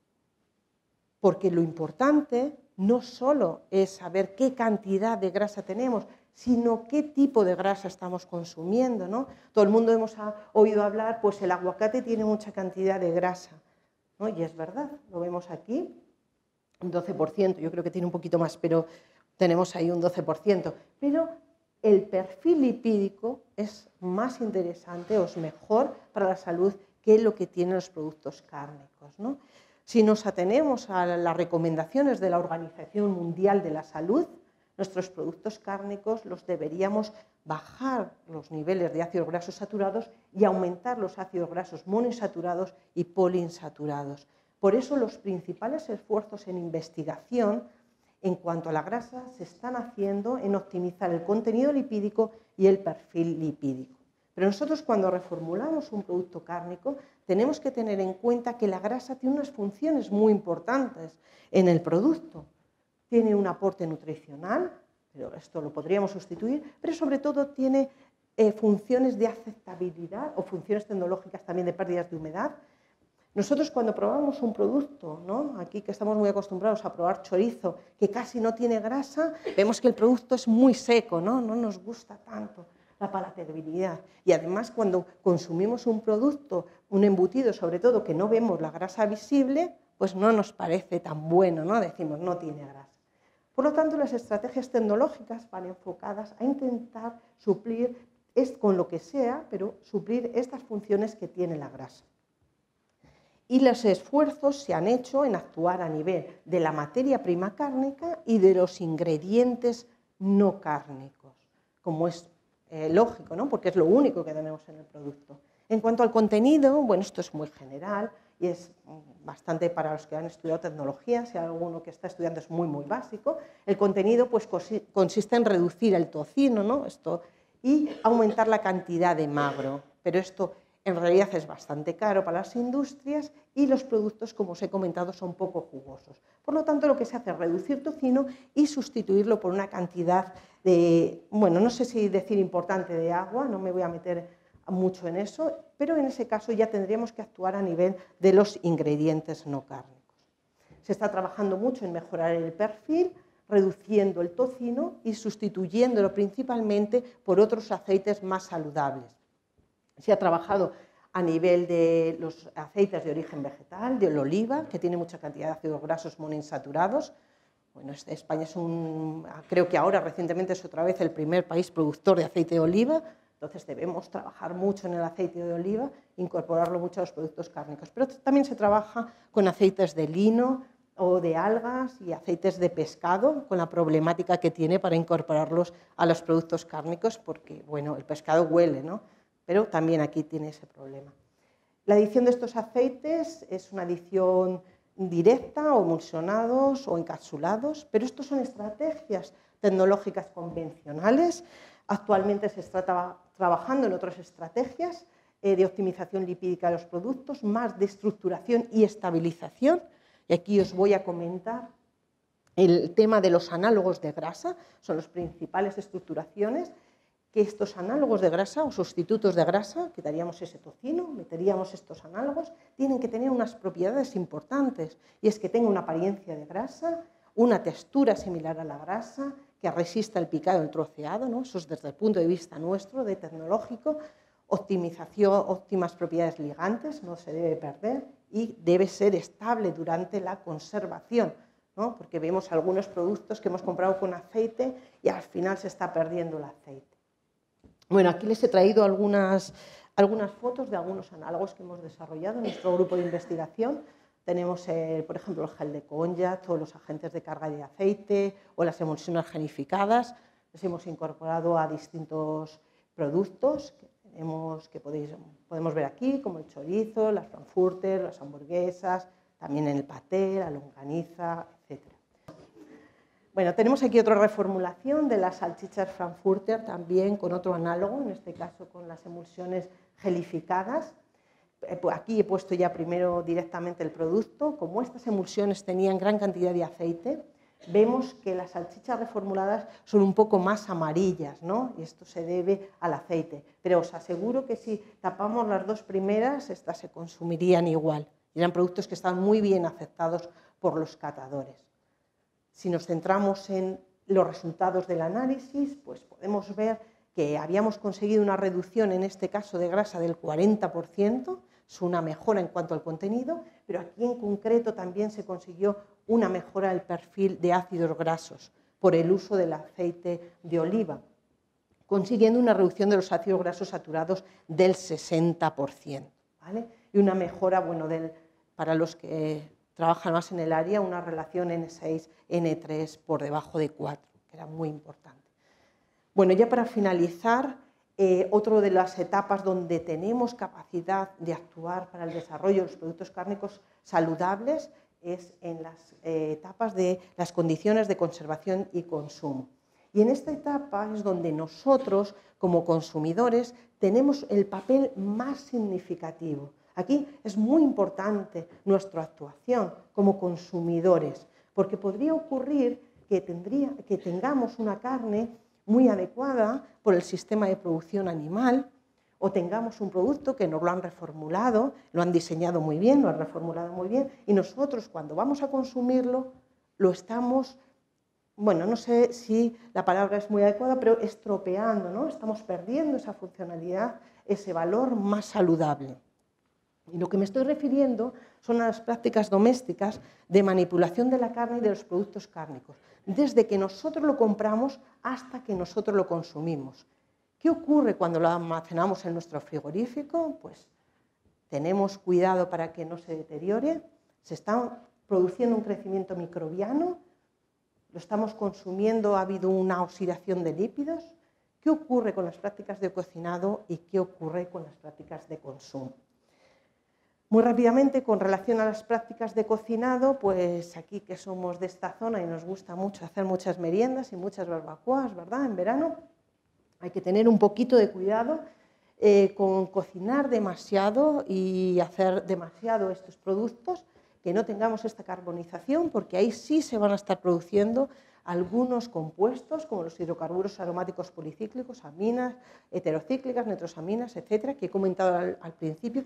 Porque lo importante no solo es saber qué cantidad de grasa tenemos, sino qué tipo de grasa estamos consumiendo, ¿no? Todo el mundo hemos oído hablar, pues el aguacate tiene mucha cantidad de grasa, ¿no? Y es verdad, lo vemos aquí, un 12%, yo creo que tiene un poquito más, pero tenemos ahí un 12%. Pero el perfil lipídico es más interesante o es mejor para la salud que lo que tienen los productos cárnicos, ¿no? Si nos atenemos a las recomendaciones de la Organización Mundial de la Salud, nuestros productos cárnicos los deberíamos bajar los niveles de ácidos grasos saturados y aumentar los ácidos grasos monoinsaturados y poliinsaturados. Por eso los principales esfuerzos en investigación en cuanto a la grasa se están haciendo en optimizar el contenido lipídico y el perfil lipídico. Pero nosotros cuando reformulamos un producto cárnico tenemos que tener en cuenta que la grasa tiene unas funciones muy importantes en el producto. Tiene un aporte nutricional, pero esto lo podríamos sustituir, pero sobre todo tiene funciones de aceptabilidad o funciones tecnológicas también de pérdidas de humedad. Nosotros cuando probamos un producto, ¿no? Aquí que estamos muy acostumbrados a probar chorizo, que casi no tiene grasa, vemos que el producto es muy seco, ¿no? No nos gusta tanto la palatabilidad. Y además cuando consumimos un producto, un embutido sobre todo, que no vemos la grasa visible, pues no nos parece tan bueno, ¿no? Decimos, no tiene grasa. Por lo tanto, las estrategias tecnológicas van enfocadas a intentar suplir, con lo que sea, pero suplir estas funciones que tiene la grasa. Y los esfuerzos se han hecho en actuar a nivel de la materia prima cárnica y de los ingredientes no cárnicos, como es lógico, ¿no? Porque es lo único que tenemos en el producto. En cuanto al contenido, bueno, esto es muy general y es bastante para los que han estudiado tecnología, si hay alguno que está estudiando es muy, muy básico. El contenido pues, consiste en reducir el tocino, ¿no? Y aumentar la cantidad de magro, pero esto en realidad es bastante caro para las industrias y los productos, como os he comentado, son poco jugosos. Por lo tanto, lo que se hace es reducir tocino y sustituirlo por una cantidad de, bueno, no sé si decir importante de agua, no me voy a meter mucho en eso, pero en ese caso ya tendríamos que actuar a nivel de los ingredientes no cárnicos. Se está trabajando mucho en mejorar el perfil, reduciendo el tocino y sustituyéndolo principalmente por otros aceites más saludables. Se ha trabajado a nivel de los aceites de origen vegetal, del oliva, que tiene mucha cantidad de ácidos grasos monoinsaturados. Bueno, España es creo que ahora recientemente es otra vez el primer país productor de aceite de oliva, entonces debemos trabajar mucho en el aceite de oliva, incorporarlo mucho a los productos cárnicos. Pero también se trabaja con aceites de lino o de algas y aceites de pescado, con la problemática que tiene para incorporarlos a los productos cárnicos, porque bueno, el pescado huele, ¿no? Pero también aquí tiene ese problema. La adición de estos aceites es una adición directa, o emulsionados o encapsulados, pero estos son estrategias tecnológicas convencionales. Actualmente se está trabajando en otras estrategias de optimización lipídica de los productos, más de estructuración y estabilización. Y aquí os voy a comentar el tema de los análogos de grasa, son las principales estructuraciones, que estos análogos de grasa o sustitutos de grasa, quitaríamos ese tocino, meteríamos estos análogos, tienen que tener unas propiedades importantes, y es que tenga una apariencia de grasa, una textura similar a la grasa, que resista el picado y el troceado, ¿no? Eso es desde el punto de vista nuestro, de tecnológico, optimización, óptimas propiedades ligantes, no se debe perder, y debe ser estable durante la conservación, ¿no? Porque vemos algunos productos que hemos comprado con aceite y al final se está perdiendo el aceite. Bueno, aquí les he traído algunas fotos de algunos análogos que hemos desarrollado en nuestro grupo de investigación. Tenemos, por ejemplo, el gel de Cognac o los agentes de carga de aceite o las emulsiones genificadas. Los hemos incorporado a distintos productos. que podemos ver aquí, como el chorizo, las frankfurter, las hamburguesas, también el paté, la longaniza, etc. Bueno, tenemos aquí otra reformulación de las salchichas frankfurter, también con otro análogo, en este caso con las emulsiones gelificadas. Aquí he puesto ya primero directamente el producto. Como estas emulsiones tenían gran cantidad de aceite, vemos que las salchichas reformuladas son un poco más amarillas, ¿no? Y esto se debe al aceite. Pero os aseguro que si tapamos las dos primeras, estas se consumirían igual. Eran productos que estaban muy bien aceptados por los catadores. Si nos centramos en los resultados del análisis, pues podemos ver que habíamos conseguido una reducción, en este caso de grasa, del 40%, es una mejora en cuanto al contenido, pero aquí en concreto también se consiguió una mejora del perfil de ácidos grasos por el uso del aceite de oliva, consiguiendo una reducción de los ácidos grasos saturados del 60%, ¿vale? Y una mejora, bueno, para los que trabajan más en el área, una relación N6-N3 por debajo de 4, que era muy importante. Bueno, ya para finalizar, otra de las etapas donde tenemos capacidad de actuar para el desarrollo de los productos cárnicos saludables es en las etapas de las condiciones de conservación y consumo. Y en esta etapa es donde nosotros, como consumidores, tenemos el papel más significativo. Aquí es muy importante nuestra actuación como consumidores, porque podría ocurrir que tengamos una carne muy adecuada por el sistema de producción animal, o tengamos un producto que nos lo han reformulado, lo han diseñado muy bien, lo han reformulado muy bien, y nosotros cuando vamos a consumirlo lo estamos, bueno, no sé si la palabra es muy adecuada, pero estropeando, ¿no? Estamos perdiendo esa funcionalidad, ese valor más saludable. Y lo que me estoy refiriendo son a las prácticas domésticas de manipulación de la carne y de los productos cárnicos, desde que nosotros lo compramos hasta que nosotros lo consumimos. ¿Qué ocurre cuando lo almacenamos en nuestro frigorífico? Pues tenemos cuidado para que no se deteriore, se está produciendo un crecimiento microbiano, lo estamos consumiendo, ha habido una oxidación de lípidos. ¿Qué ocurre con las prácticas de cocinado y qué ocurre con las prácticas de consumo? Muy rápidamente, con relación a las prácticas de cocinado, pues aquí que somos de esta zona y nos gusta mucho hacer muchas meriendas y muchas barbacoas, ¿verdad?, en verano, hay que tener un poquito de cuidado con cocinar demasiado y hacer demasiado estos productos, que no tengamos esta carbonización, porque ahí sí se van a estar produciendo algunos compuestos, como los hidrocarburos aromáticos policíclicos, aminas, heterocíclicas, nitrosaminas, etcétera, que he comentado al principio.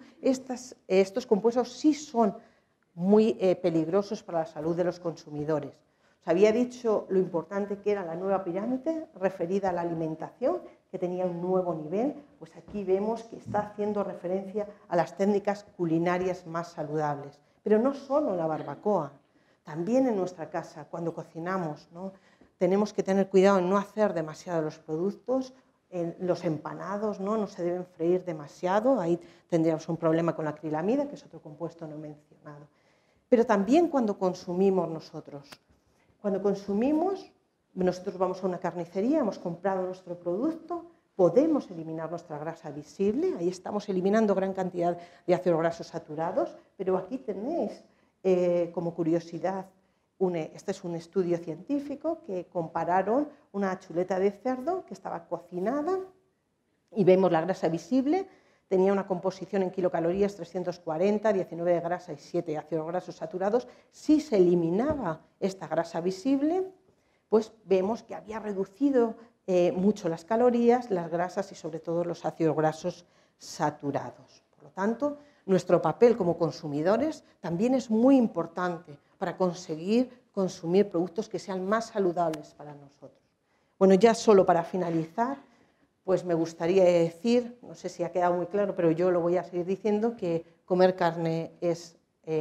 Estos compuestos sí son muy peligrosos para la salud de los consumidores. Os había dicho lo importante que era la nueva pirámide referida a la alimentación, que tenía un nuevo nivel, pues aquí vemos que está haciendo referencia a las técnicas culinarias más saludables. Pero no solo en la barbacoa, también en nuestra casa, cuando cocinamos, ¿no? Tenemos que tener cuidado en no hacer demasiado los productos, los empanados, ¿no? Se deben freír demasiado, ahí tendríamos un problema con la acrilamida, que es otro compuesto no mencionado. Pero también cuando consumimos nosotros. Cuando consumimos, nosotros vamos a una carnicería, hemos comprado nuestro producto, podemos eliminar nuestra grasa visible, ahí estamos eliminando gran cantidad de ácidos grasos saturados, pero aquí tenéis como curiosidad, este es un estudio científico que compararon una chuleta de cerdo que estaba cocinada y vemos la grasa visible, tenía una composición en kilocalorías 340, 19 de grasa y 7 de ácidos grasos saturados. Si se eliminaba esta grasa visible, pues vemos que había reducido mucho las calorías, las grasas y sobre todo los ácidos grasos saturados. Por lo tanto, nuestro papel como consumidores también es muy importante para conseguir consumir productos que sean más saludables para nosotros. Bueno, ya solo para finalizar, pues me gustaría decir, no sé si ha quedado muy claro, pero yo lo voy a seguir diciendo, que comer carne es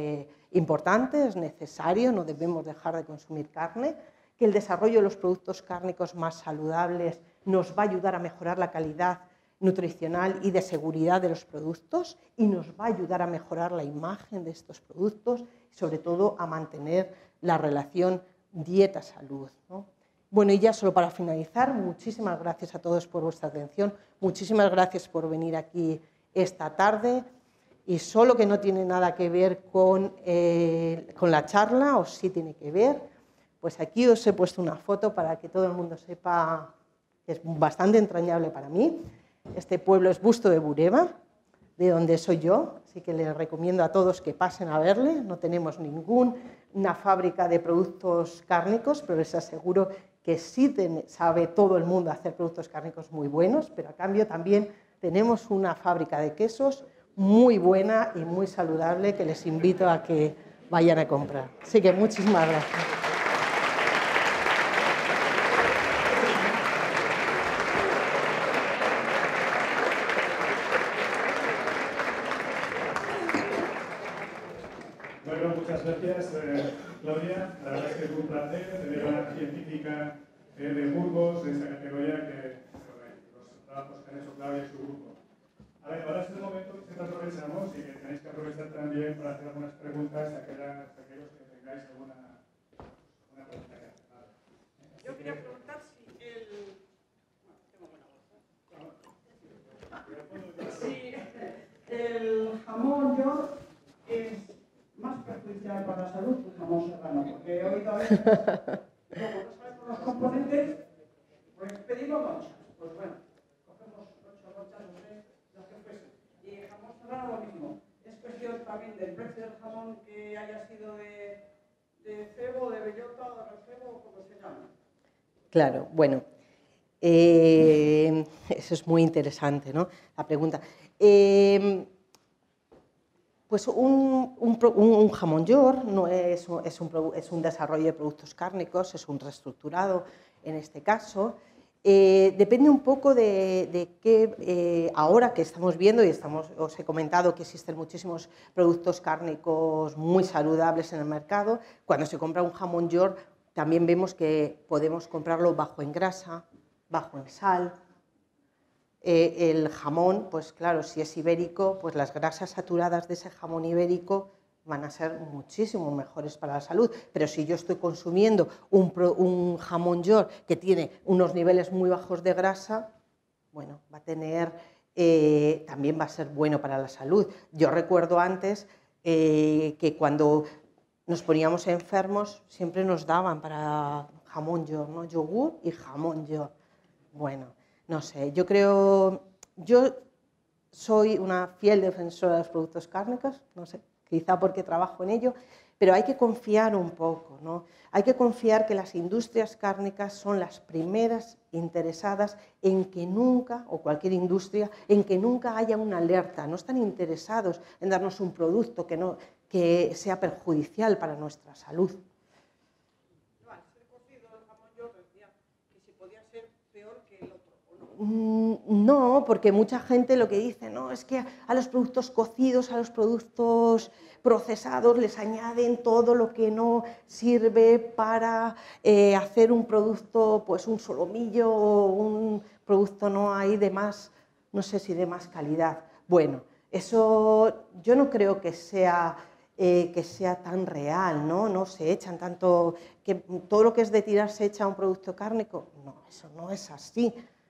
importante, es necesario, no debemos dejar de consumir carne, que el desarrollo de los productos cárnicos más saludables nos va a ayudar a mejorar la calidad nutricional y de seguridad de los productos y nos va a ayudar a mejorar la imagen de estos productos y sobre todo a mantener la relación dieta-salud, ¿no? Bueno, y ya solo para finalizar, muchísimas gracias a todos por vuestra atención, muchísimas gracias por venir aquí esta tarde, y solo que no tiene nada que ver con la charla, o sí tiene que ver, pues aquí os he puesto una foto para que todo el mundo sepa que es bastante entrañable para mí. Este pueblo es Busto de Bureba, de donde soy yo, así que les recomiendo a todos que pasen a verle. No tenemos ninguna fábrica de productos cárnicos, pero les aseguro que sí sabe todo el mundo hacer productos cárnicos muy buenos, pero a cambio también tenemos una fábrica de quesos muy buena y muy saludable que les invito a que vayan a comprar. Así que muchísimas gracias. Bueno, muchas gracias, Claudia. La verdad es que es un placer tener a una científica de Burgos, de esta categoría, que los trabajos que han hecho Claudia y su grupo. A ver, ahora es el momento que siempre aprovechamos y que tenéis que aprovechar también para hacer algunas preguntas a aquellos que tengáis alguna pregunta que hacer. Vale. Yo quería preguntar si el... Bueno, tengo buena voz. Si el jamón york es más perjudicial para la salud que el jamón serrano, porque he oído a veces, como no sabemos los componentes, pues pedimos lonchas. Pues bueno, cogemos 8 lonchas, no sé, las que fuesen. Y el jamón serrano lo mismo. Es cuestión también del precio del jamón que haya sido de cebo, de bellota o de recebo, como se llama. Claro, bueno, eso es muy interesante, ¿no? La pregunta. Pues un jamón york no es un desarrollo de productos cárnicos, es un reestructurado en este caso. Depende un poco de qué, ahora que estamos viendo, y os he comentado que existen muchísimos productos cárnicos muy saludables en el mercado. Cuando se compra un jamón york, también vemos que podemos comprarlo bajo en grasa, bajo en sal. El jamón, pues claro, si es ibérico, pues las grasas saturadas de ese jamón ibérico van a ser muchísimo mejores para la salud. Pero si yo estoy consumiendo un jamón york que tiene unos niveles muy bajos de grasa, bueno, va a tener, también va a ser bueno para la salud. Yo recuerdo antes que cuando nos poníamos enfermos siempre nos daban para jamón york, ¿no? Yogur y jamón york. Bueno, no sé, yo soy una fiel defensora de los productos cárnicos, no sé, quizá porque trabajo en ello, pero hay que confiar un poco, ¿no? Hay que confiar que las industrias cárnicas son las primeras interesadas en que nunca, o cualquier industria, en que nunca haya una alerta. No están interesados en darnos un producto que sea perjudicial para nuestra salud. No, porque mucha gente lo que dice, no, es que a los productos cocidos, a los productos procesados les añaden todo lo que no sirve para hacer un producto, pues un solomillo o un producto no hay de más, no sé si de más calidad. Bueno, eso yo no creo que sea tan real, ¿no? No se echan tanto, que todo lo que es de tirar se echa a un producto cárnico. No, eso no es así.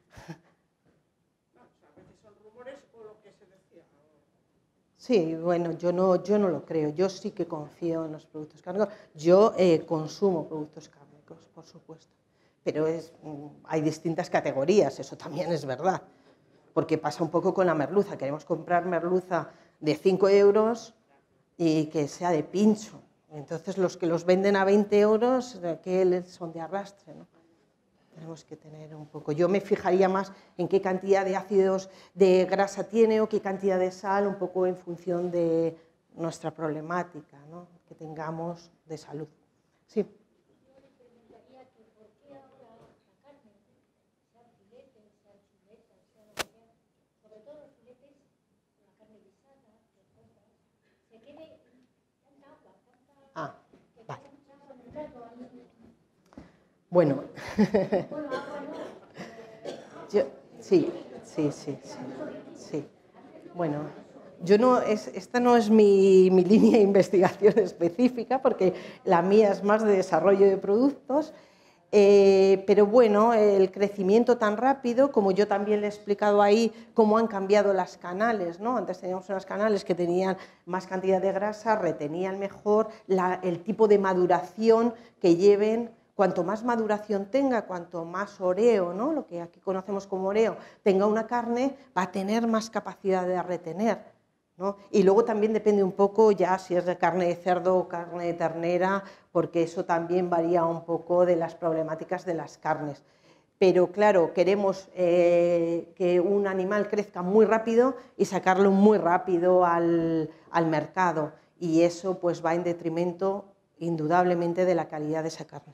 Sí, bueno, yo no lo creo. Yo sí que confío en los productos cárnicos. Yo consumo productos cárnicos, por supuesto. Pero hay distintas categorías, eso también es verdad. Porque pasa un poco con la merluza. Queremos comprar merluza de 5 euros y que sea de pincho. Entonces, los que los venden a 20 euros, que son de arrastre, ¿no? Tenemos que tener un poco. Yo me fijaría más en qué cantidad de ácidos de grasa tiene o qué cantidad de sal, un poco en función de nuestra problemática, ¿no?, que tengamos de salud. Sí. Yo le preguntaría que por qué ahora la carne, sean filetes, sean chuletas, sea lo que sea, sobre todo los filetes, la carne guisada, que compras, se quede tanta agua, que vale. mucha agua en el plato ahí. Bueno, sí. Bueno, esta no es mi línea de investigación específica, porque la mía es más de desarrollo de productos. Pero bueno, el crecimiento tan rápido, como yo también le he explicado ahí, cómo han cambiado las canales, ¿no? Antes teníamos unas canales que tenían más cantidad de grasa, retenían mejor, el tipo de maduración que lleven. Cuanto más maduración tenga, cuanto más oreo, ¿no? Lo que aquí conocemos como oreo, tenga una carne, va a tener más capacidad de retener, ¿no? Y luego también depende un poco ya si es de carne de cerdo o carne de ternera, porque eso también varía un poco de las problemáticas de las carnes. Pero claro, queremos que un animal crezca muy rápido y sacarlo muy rápido al mercado, y eso pues va en detrimento indudablemente de la calidad de esa carne.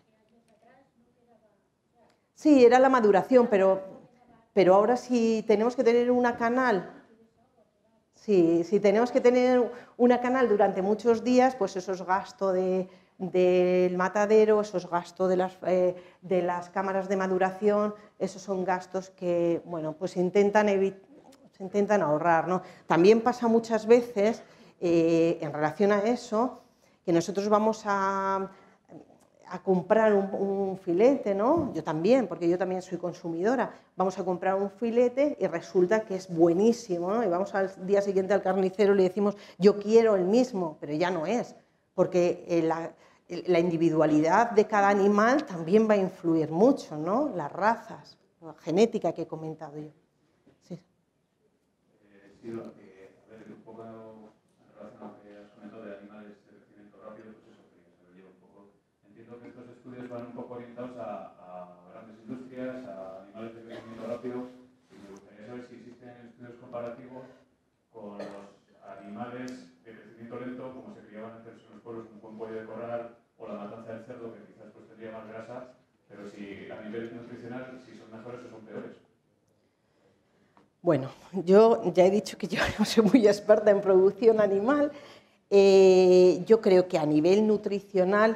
Sí, era la maduración, pero ahora si tenemos que tener una canal, sí, si tenemos que tener una canal durante muchos días, pues eso es gasto del matadero, eso es gasto de las cámaras de maduración, esos son gastos que, bueno, pues se intentan ahorrar, ¿no? También pasa muchas veces, en relación a eso, que nosotros vamos a comprar un filete, ¿no? Yo también, porque yo también soy consumidora. Vamos a comprar un filete y resulta que es buenísimo, ¿no? Y vamos al día siguiente al carnicero y le decimos, yo quiero el mismo, pero ya no es, porque la individualidad de cada animal también va a influir mucho, ¿no? Las razas, la genética que he comentado yo. Sí. Sí, lo que, a ver, un poco en relación a lo que has comentado de animales de crecimiento rápido, pues eso, que se lo lleva un poco. Entiendo que estos estudios van un poco orientados a grandes industrias, a animales de crecimiento rápido, y me gustaría saber si existen estudios comparativos con los animales de crecimiento lento, como se criaban antes en los pueblos, un buen pollo de corral o la matanza del cerdo, que quizás pues tendría más grasa, pero si a nivel nutricional, si son mejores o son peores. Bueno, yo ya he dicho que yo no soy muy experta en producción animal. Yo creo que a nivel nutricional,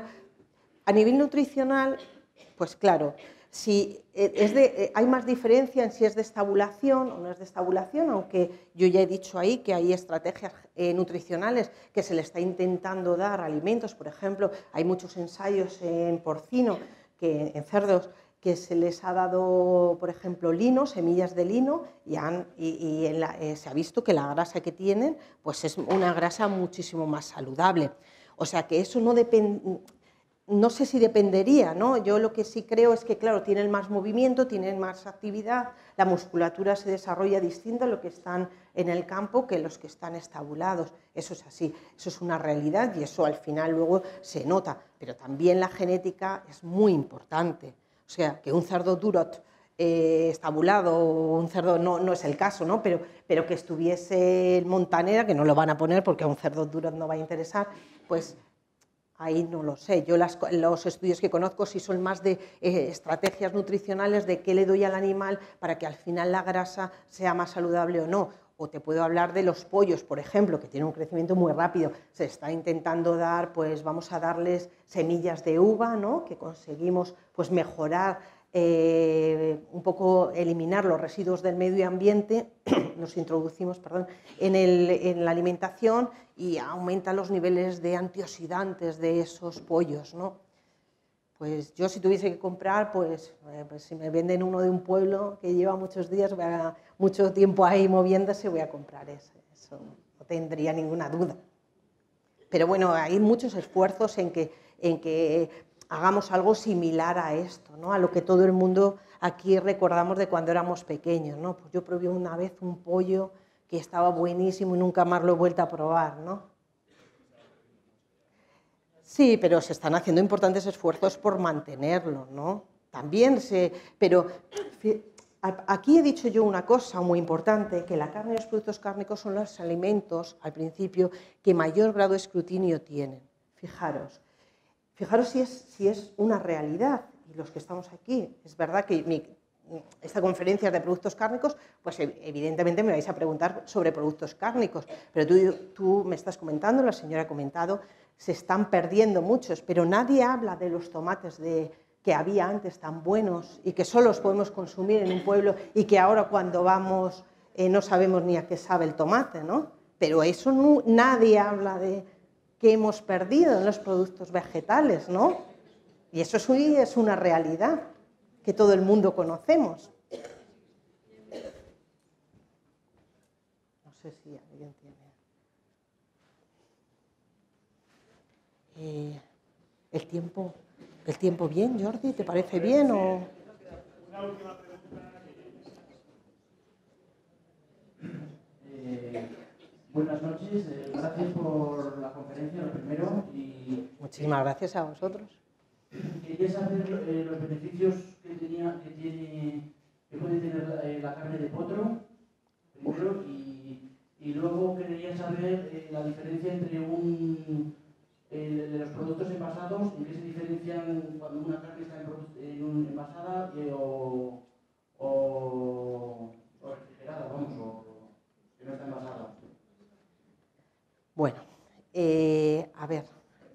pues claro, si hay más diferencia en si es de estabulación o no es de estabulación, aunque yo ya he dicho ahí que hay estrategias nutricionales que se le está intentando dar alimentos. Por ejemplo, hay muchos ensayos en porcino, en cerdos, que se les ha dado, por ejemplo, lino, semillas de lino, y se ha visto que la grasa que tienen pues es una grasa muchísimo más saludable. O sea que eso no depende. No sé si dependería, ¿no? Yo lo que sí creo es que, claro, tienen más movimiento, tienen más actividad, la musculatura se desarrolla distinta a los que están en el campo que los que están estabulados. Eso es así, eso es una realidad y eso al final luego se nota. Pero también la genética es muy importante. O sea, que un cerdo Durot estabulado o un cerdo, no es el caso, ¿no? Pero que estuviese montanera, que no lo van a poner porque a un cerdo Durot no va a interesar, pues ahí no lo sé. Yo los estudios que conozco sí son más de estrategias nutricionales de qué le doy al animal para que al final la grasa sea más saludable o no. O te puedo hablar de los pollos, por ejemplo, que tienen un crecimiento muy rápido. Se está intentando dar, pues vamos a darles semillas de uva, ¿no? Que conseguimos pues mejorar, un poco eliminar los residuos del medio ambiente, los introducimos, perdón, en la alimentación y aumenta los niveles de antioxidantes de esos pollos, ¿no? Pues yo si tuviese que comprar, pues si me venden uno de un pueblo que lleva muchos días, mucho tiempo ahí moviéndose, voy a comprar ese. Eso no tendría ninguna duda. Pero bueno, hay muchos esfuerzos en que hagamos algo similar a esto, ¿no? A lo que todo el mundo aquí recordamos de cuando éramos pequeños, ¿no? Pues yo probé una vez un pollo que estaba buenísimo y nunca más lo he vuelto a probar, ¿no? Sí, pero se están haciendo importantes esfuerzos por mantenerlo, ¿no? También pero aquí he dicho yo una cosa muy importante, que la carne y los productos cárnicos son los alimentos, al principio, que mayor grado de escrutinio tienen. Fijaros si es una realidad, y los que estamos aquí, es verdad que esta conferencia es de productos cárnicos, pues evidentemente me vais a preguntar sobre productos cárnicos, pero tú me estás comentando, la señora ha comentado, se están perdiendo muchos, pero nadie habla de los tomates que había antes tan buenos y que solo los podemos consumir en un pueblo y que ahora cuando vamos no sabemos ni a qué sabe el tomate, ¿no? Pero eso nadie habla de que hemos perdido en los productos vegetales, ¿no? Y eso sí es una realidad que todo el mundo conocemos. No sé si alguien tiene... ¿El tiempo bien, Jordi? ¿Te parece bien o...? Una última pregunta. Buenas noches, gracias por la conferencia, lo primero. Y Muchísimas gracias a vosotros. quería saber los beneficios que puede tener la carne de potro, primero, y luego quería saber la diferencia entre de los productos envasados, en qué se diferencian cuando una carne está envasada o refrigerada, vamos, o que no está envasada. Bueno, a ver,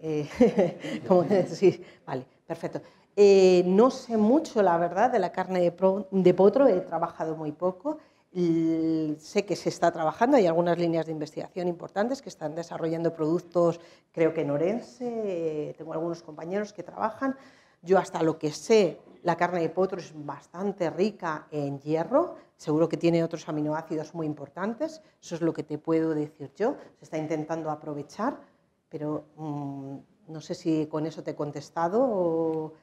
sí, vale, perfecto. No sé mucho, la verdad, de la carne de potro, he trabajado muy poco. Sé que se está trabajando, hay algunas líneas de investigación importantes que están desarrollando productos, creo que en Orense, tengo algunos compañeros que trabajan. Yo hasta lo que sé, la carne de potro es bastante rica en hierro, seguro que tiene otros aminoácidos muy importantes, eso es lo que te puedo decir yo, se está intentando aprovechar, pero no sé si con eso te he contestado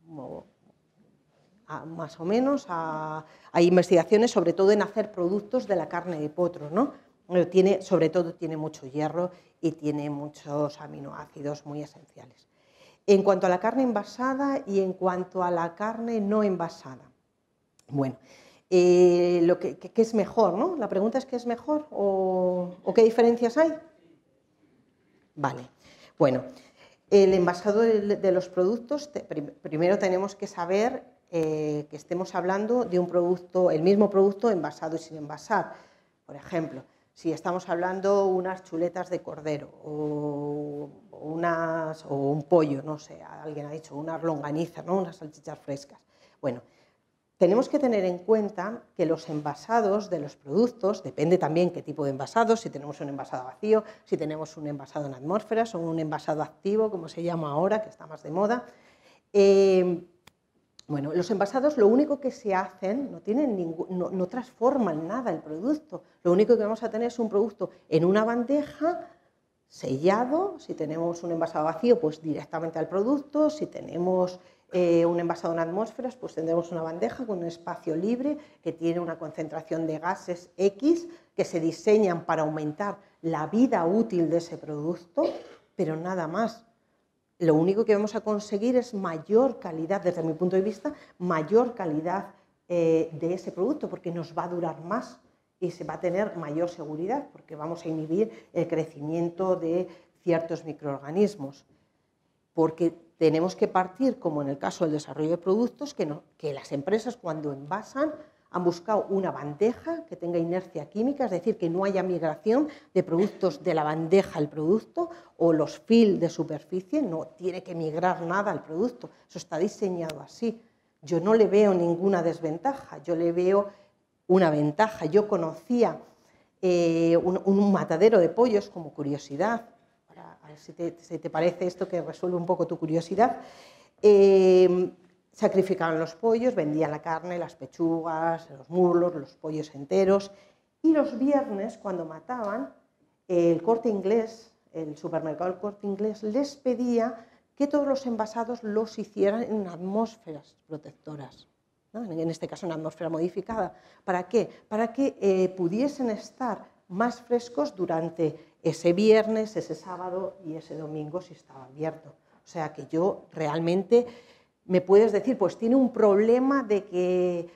más o menos. Hay investigaciones sobre todo en hacer productos de la carne de potro, ¿no? Sobre todo tiene mucho hierro y tiene muchos aminoácidos muy esenciales. En cuanto a la carne envasada y en cuanto a la carne no envasada, bueno, ¿qué es mejor, no? La pregunta es ¿qué es mejor o qué diferencias hay? Vale, bueno, el envasado de los productos, primero tenemos que saber que estemos hablando de un producto, el mismo producto envasado y sin envasar. Por ejemplo, si estamos hablando unas chuletas de cordero o un pollo, no sé, alguien ha dicho unas longanizas, ¿no? Unas salchichas frescas. Bueno, tenemos que tener en cuenta que los envasados de los productos, depende también qué tipo de envasado, si tenemos un envasado vacío, si tenemos un envasado en atmósferas o un envasado activo, como se llama ahora, que está más de moda. Bueno, los envasados lo único que se hacen, no transforman nada el producto, lo único que vamos a tener es un producto en una bandeja sellado, si tenemos un envasado vacío, pues directamente al producto, si tenemos un envasado en atmósferas, pues tendremos una bandeja con un espacio libre que tiene una concentración de gases X que se diseñan para aumentar la vida útil de ese producto, pero nada más. Lo único que vamos a conseguir es mayor calidad, desde mi punto de vista, mayor calidad de ese producto, porque nos va a durar más y se va a tener mayor seguridad, porque vamos a inhibir el crecimiento de ciertos microorganismos. Porque tenemos que partir, como en el caso del desarrollo de productos, que las empresas cuando envasan han buscado una bandeja que tenga inercia química, es decir, que no haya migración de productos de la bandeja al producto o los fill de superficie, no tiene que migrar nada al producto, eso está diseñado así. Yo no le veo ninguna desventaja, yo le veo una ventaja. Yo conocía un matadero de pollos, como curiosidad, a ver si te parece esto que resuelve un poco tu curiosidad. Sacrificaban los pollos, vendían la carne, las pechugas, los muslos, los pollos enteros. Y los viernes, cuando mataban, el Corte Inglés, el supermercado del Corte Inglés, les pedía que todos los envasados los hicieran en atmósferas protectoras, ¿no? En este caso en atmósfera modificada. ¿Para qué? Para que pudiesen estar más frescos durante ese viernes, ese sábado y ese domingo si estaba abierto. O sea que yo realmente... Me puedes decir, pues tiene un problema de que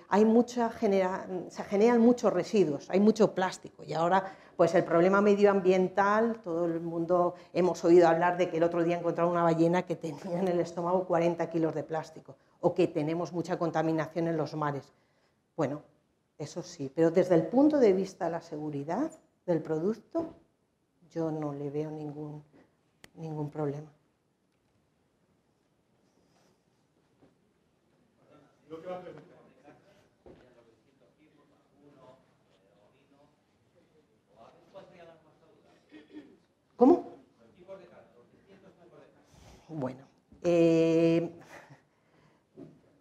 se generan muchos residuos, hay mucho plástico y ahora pues el problema medioambiental, todo el mundo hemos oído hablar de que el otro día encontraron una ballena que tenía en el estómago 40 kilos de plástico o que tenemos mucha contaminación en los mares. Bueno, eso sí, pero desde el punto de vista de la seguridad del producto yo no le veo ningún problema. ¿Cómo? Bueno,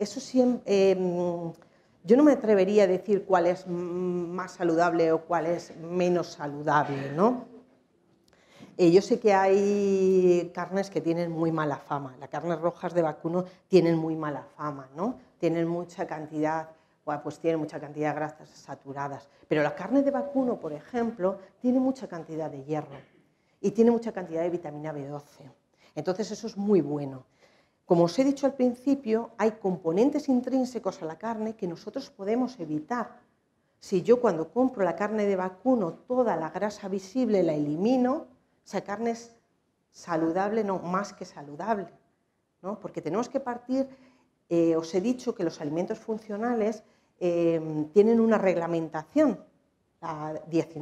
eso siempre, yo no me atrevería a decir cuál es más saludable o cuál es menos saludable, ¿no? Yo sé que hay carnes que tienen muy mala fama. Las carnes rojas de vacuno tienen muy mala fama, ¿no? Tienen mucha cantidad, pues tienen mucha cantidad de grasas saturadas. Pero la carne de vacuno, por ejemplo, tiene mucha cantidad de hierro y tiene mucha cantidad de vitamina B12. Entonces eso es muy bueno. Como os he dicho al principio, hay componentes intrínsecos a la carne que nosotros podemos evitar. Si yo cuando compro la carne de vacuno toda la grasa visible la elimino, esa carne es saludable, no, más que saludable, ¿no? Porque tenemos que partir, os he dicho que los alimentos funcionales tienen una reglamentación, la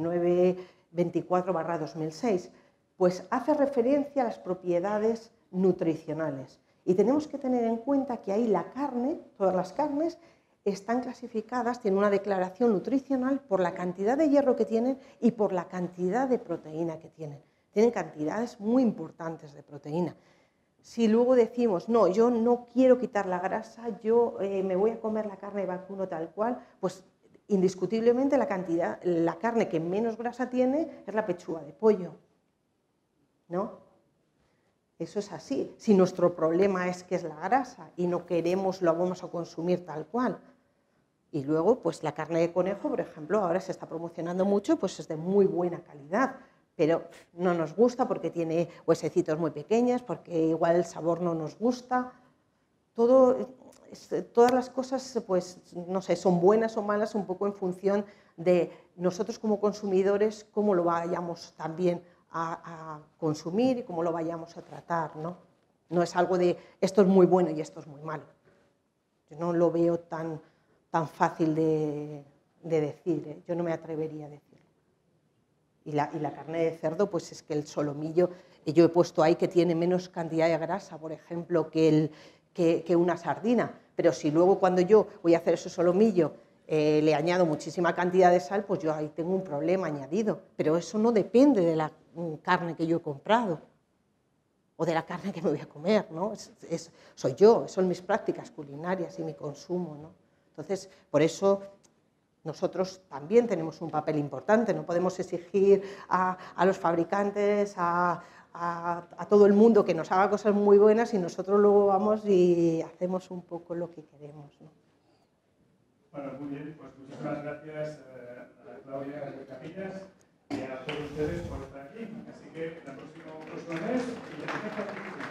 1924/2006, pues hace referencia a las propiedades nutricionales. Y tenemos que tener en cuenta que ahí la carne, todas las carnes, están clasificadas, tienen una declaración nutricional por la cantidad de hierro que tienen y por la cantidad de proteína que tienen. Tienen cantidades muy importantes de proteína. Si luego decimos, no, yo no quiero quitar la grasa, yo me voy a comer la carne de vacuno tal cual, pues indiscutiblemente la carne que menos grasa tiene es la pechuga de pollo, ¿no? Eso es así. Si nuestro problema es que es la grasa y no queremos, lo vamos a consumir tal cual. Y luego, pues la carne de conejo, por ejemplo, ahora se está promocionando mucho, pues es de muy buena calidad. Pero no nos gusta porque tiene huesecitos muy pequeños, porque igual el sabor no nos gusta. Todas las cosas, pues, no sé, son buenas o malas un poco en función de nosotros como consumidores, cómo lo vayamos también a consumir y cómo lo vayamos a tratar, ¿no? No es algo de esto es muy bueno y esto es muy malo. Yo no lo veo tan fácil de decir, ¿eh? Yo no me atrevería a decirlo. Y la carne de cerdo, pues es que el solomillo, yo he puesto ahí que tiene menos cantidad de grasa, por ejemplo, que una sardina. Pero si luego cuando yo voy a hacer ese solomillo le añado muchísima cantidad de sal, pues yo ahí tengo un problema añadido. Pero eso no depende de la carne que yo he comprado o de la carne que me voy a comer, ¿no? Soy yo, son mis prácticas culinarias y mi consumo, ¿no? Entonces, por eso nosotros también tenemos un papel importante, no podemos exigir a los fabricantes, a todo el mundo que nos haga cosas muy buenas y nosotros luego vamos y hacemos un poco lo que queremos, ¿no? Bueno, muy bien, pues muchísimas gracias a Claudia Capillas y a todos ustedes por estar aquí. Así que el próximo curso es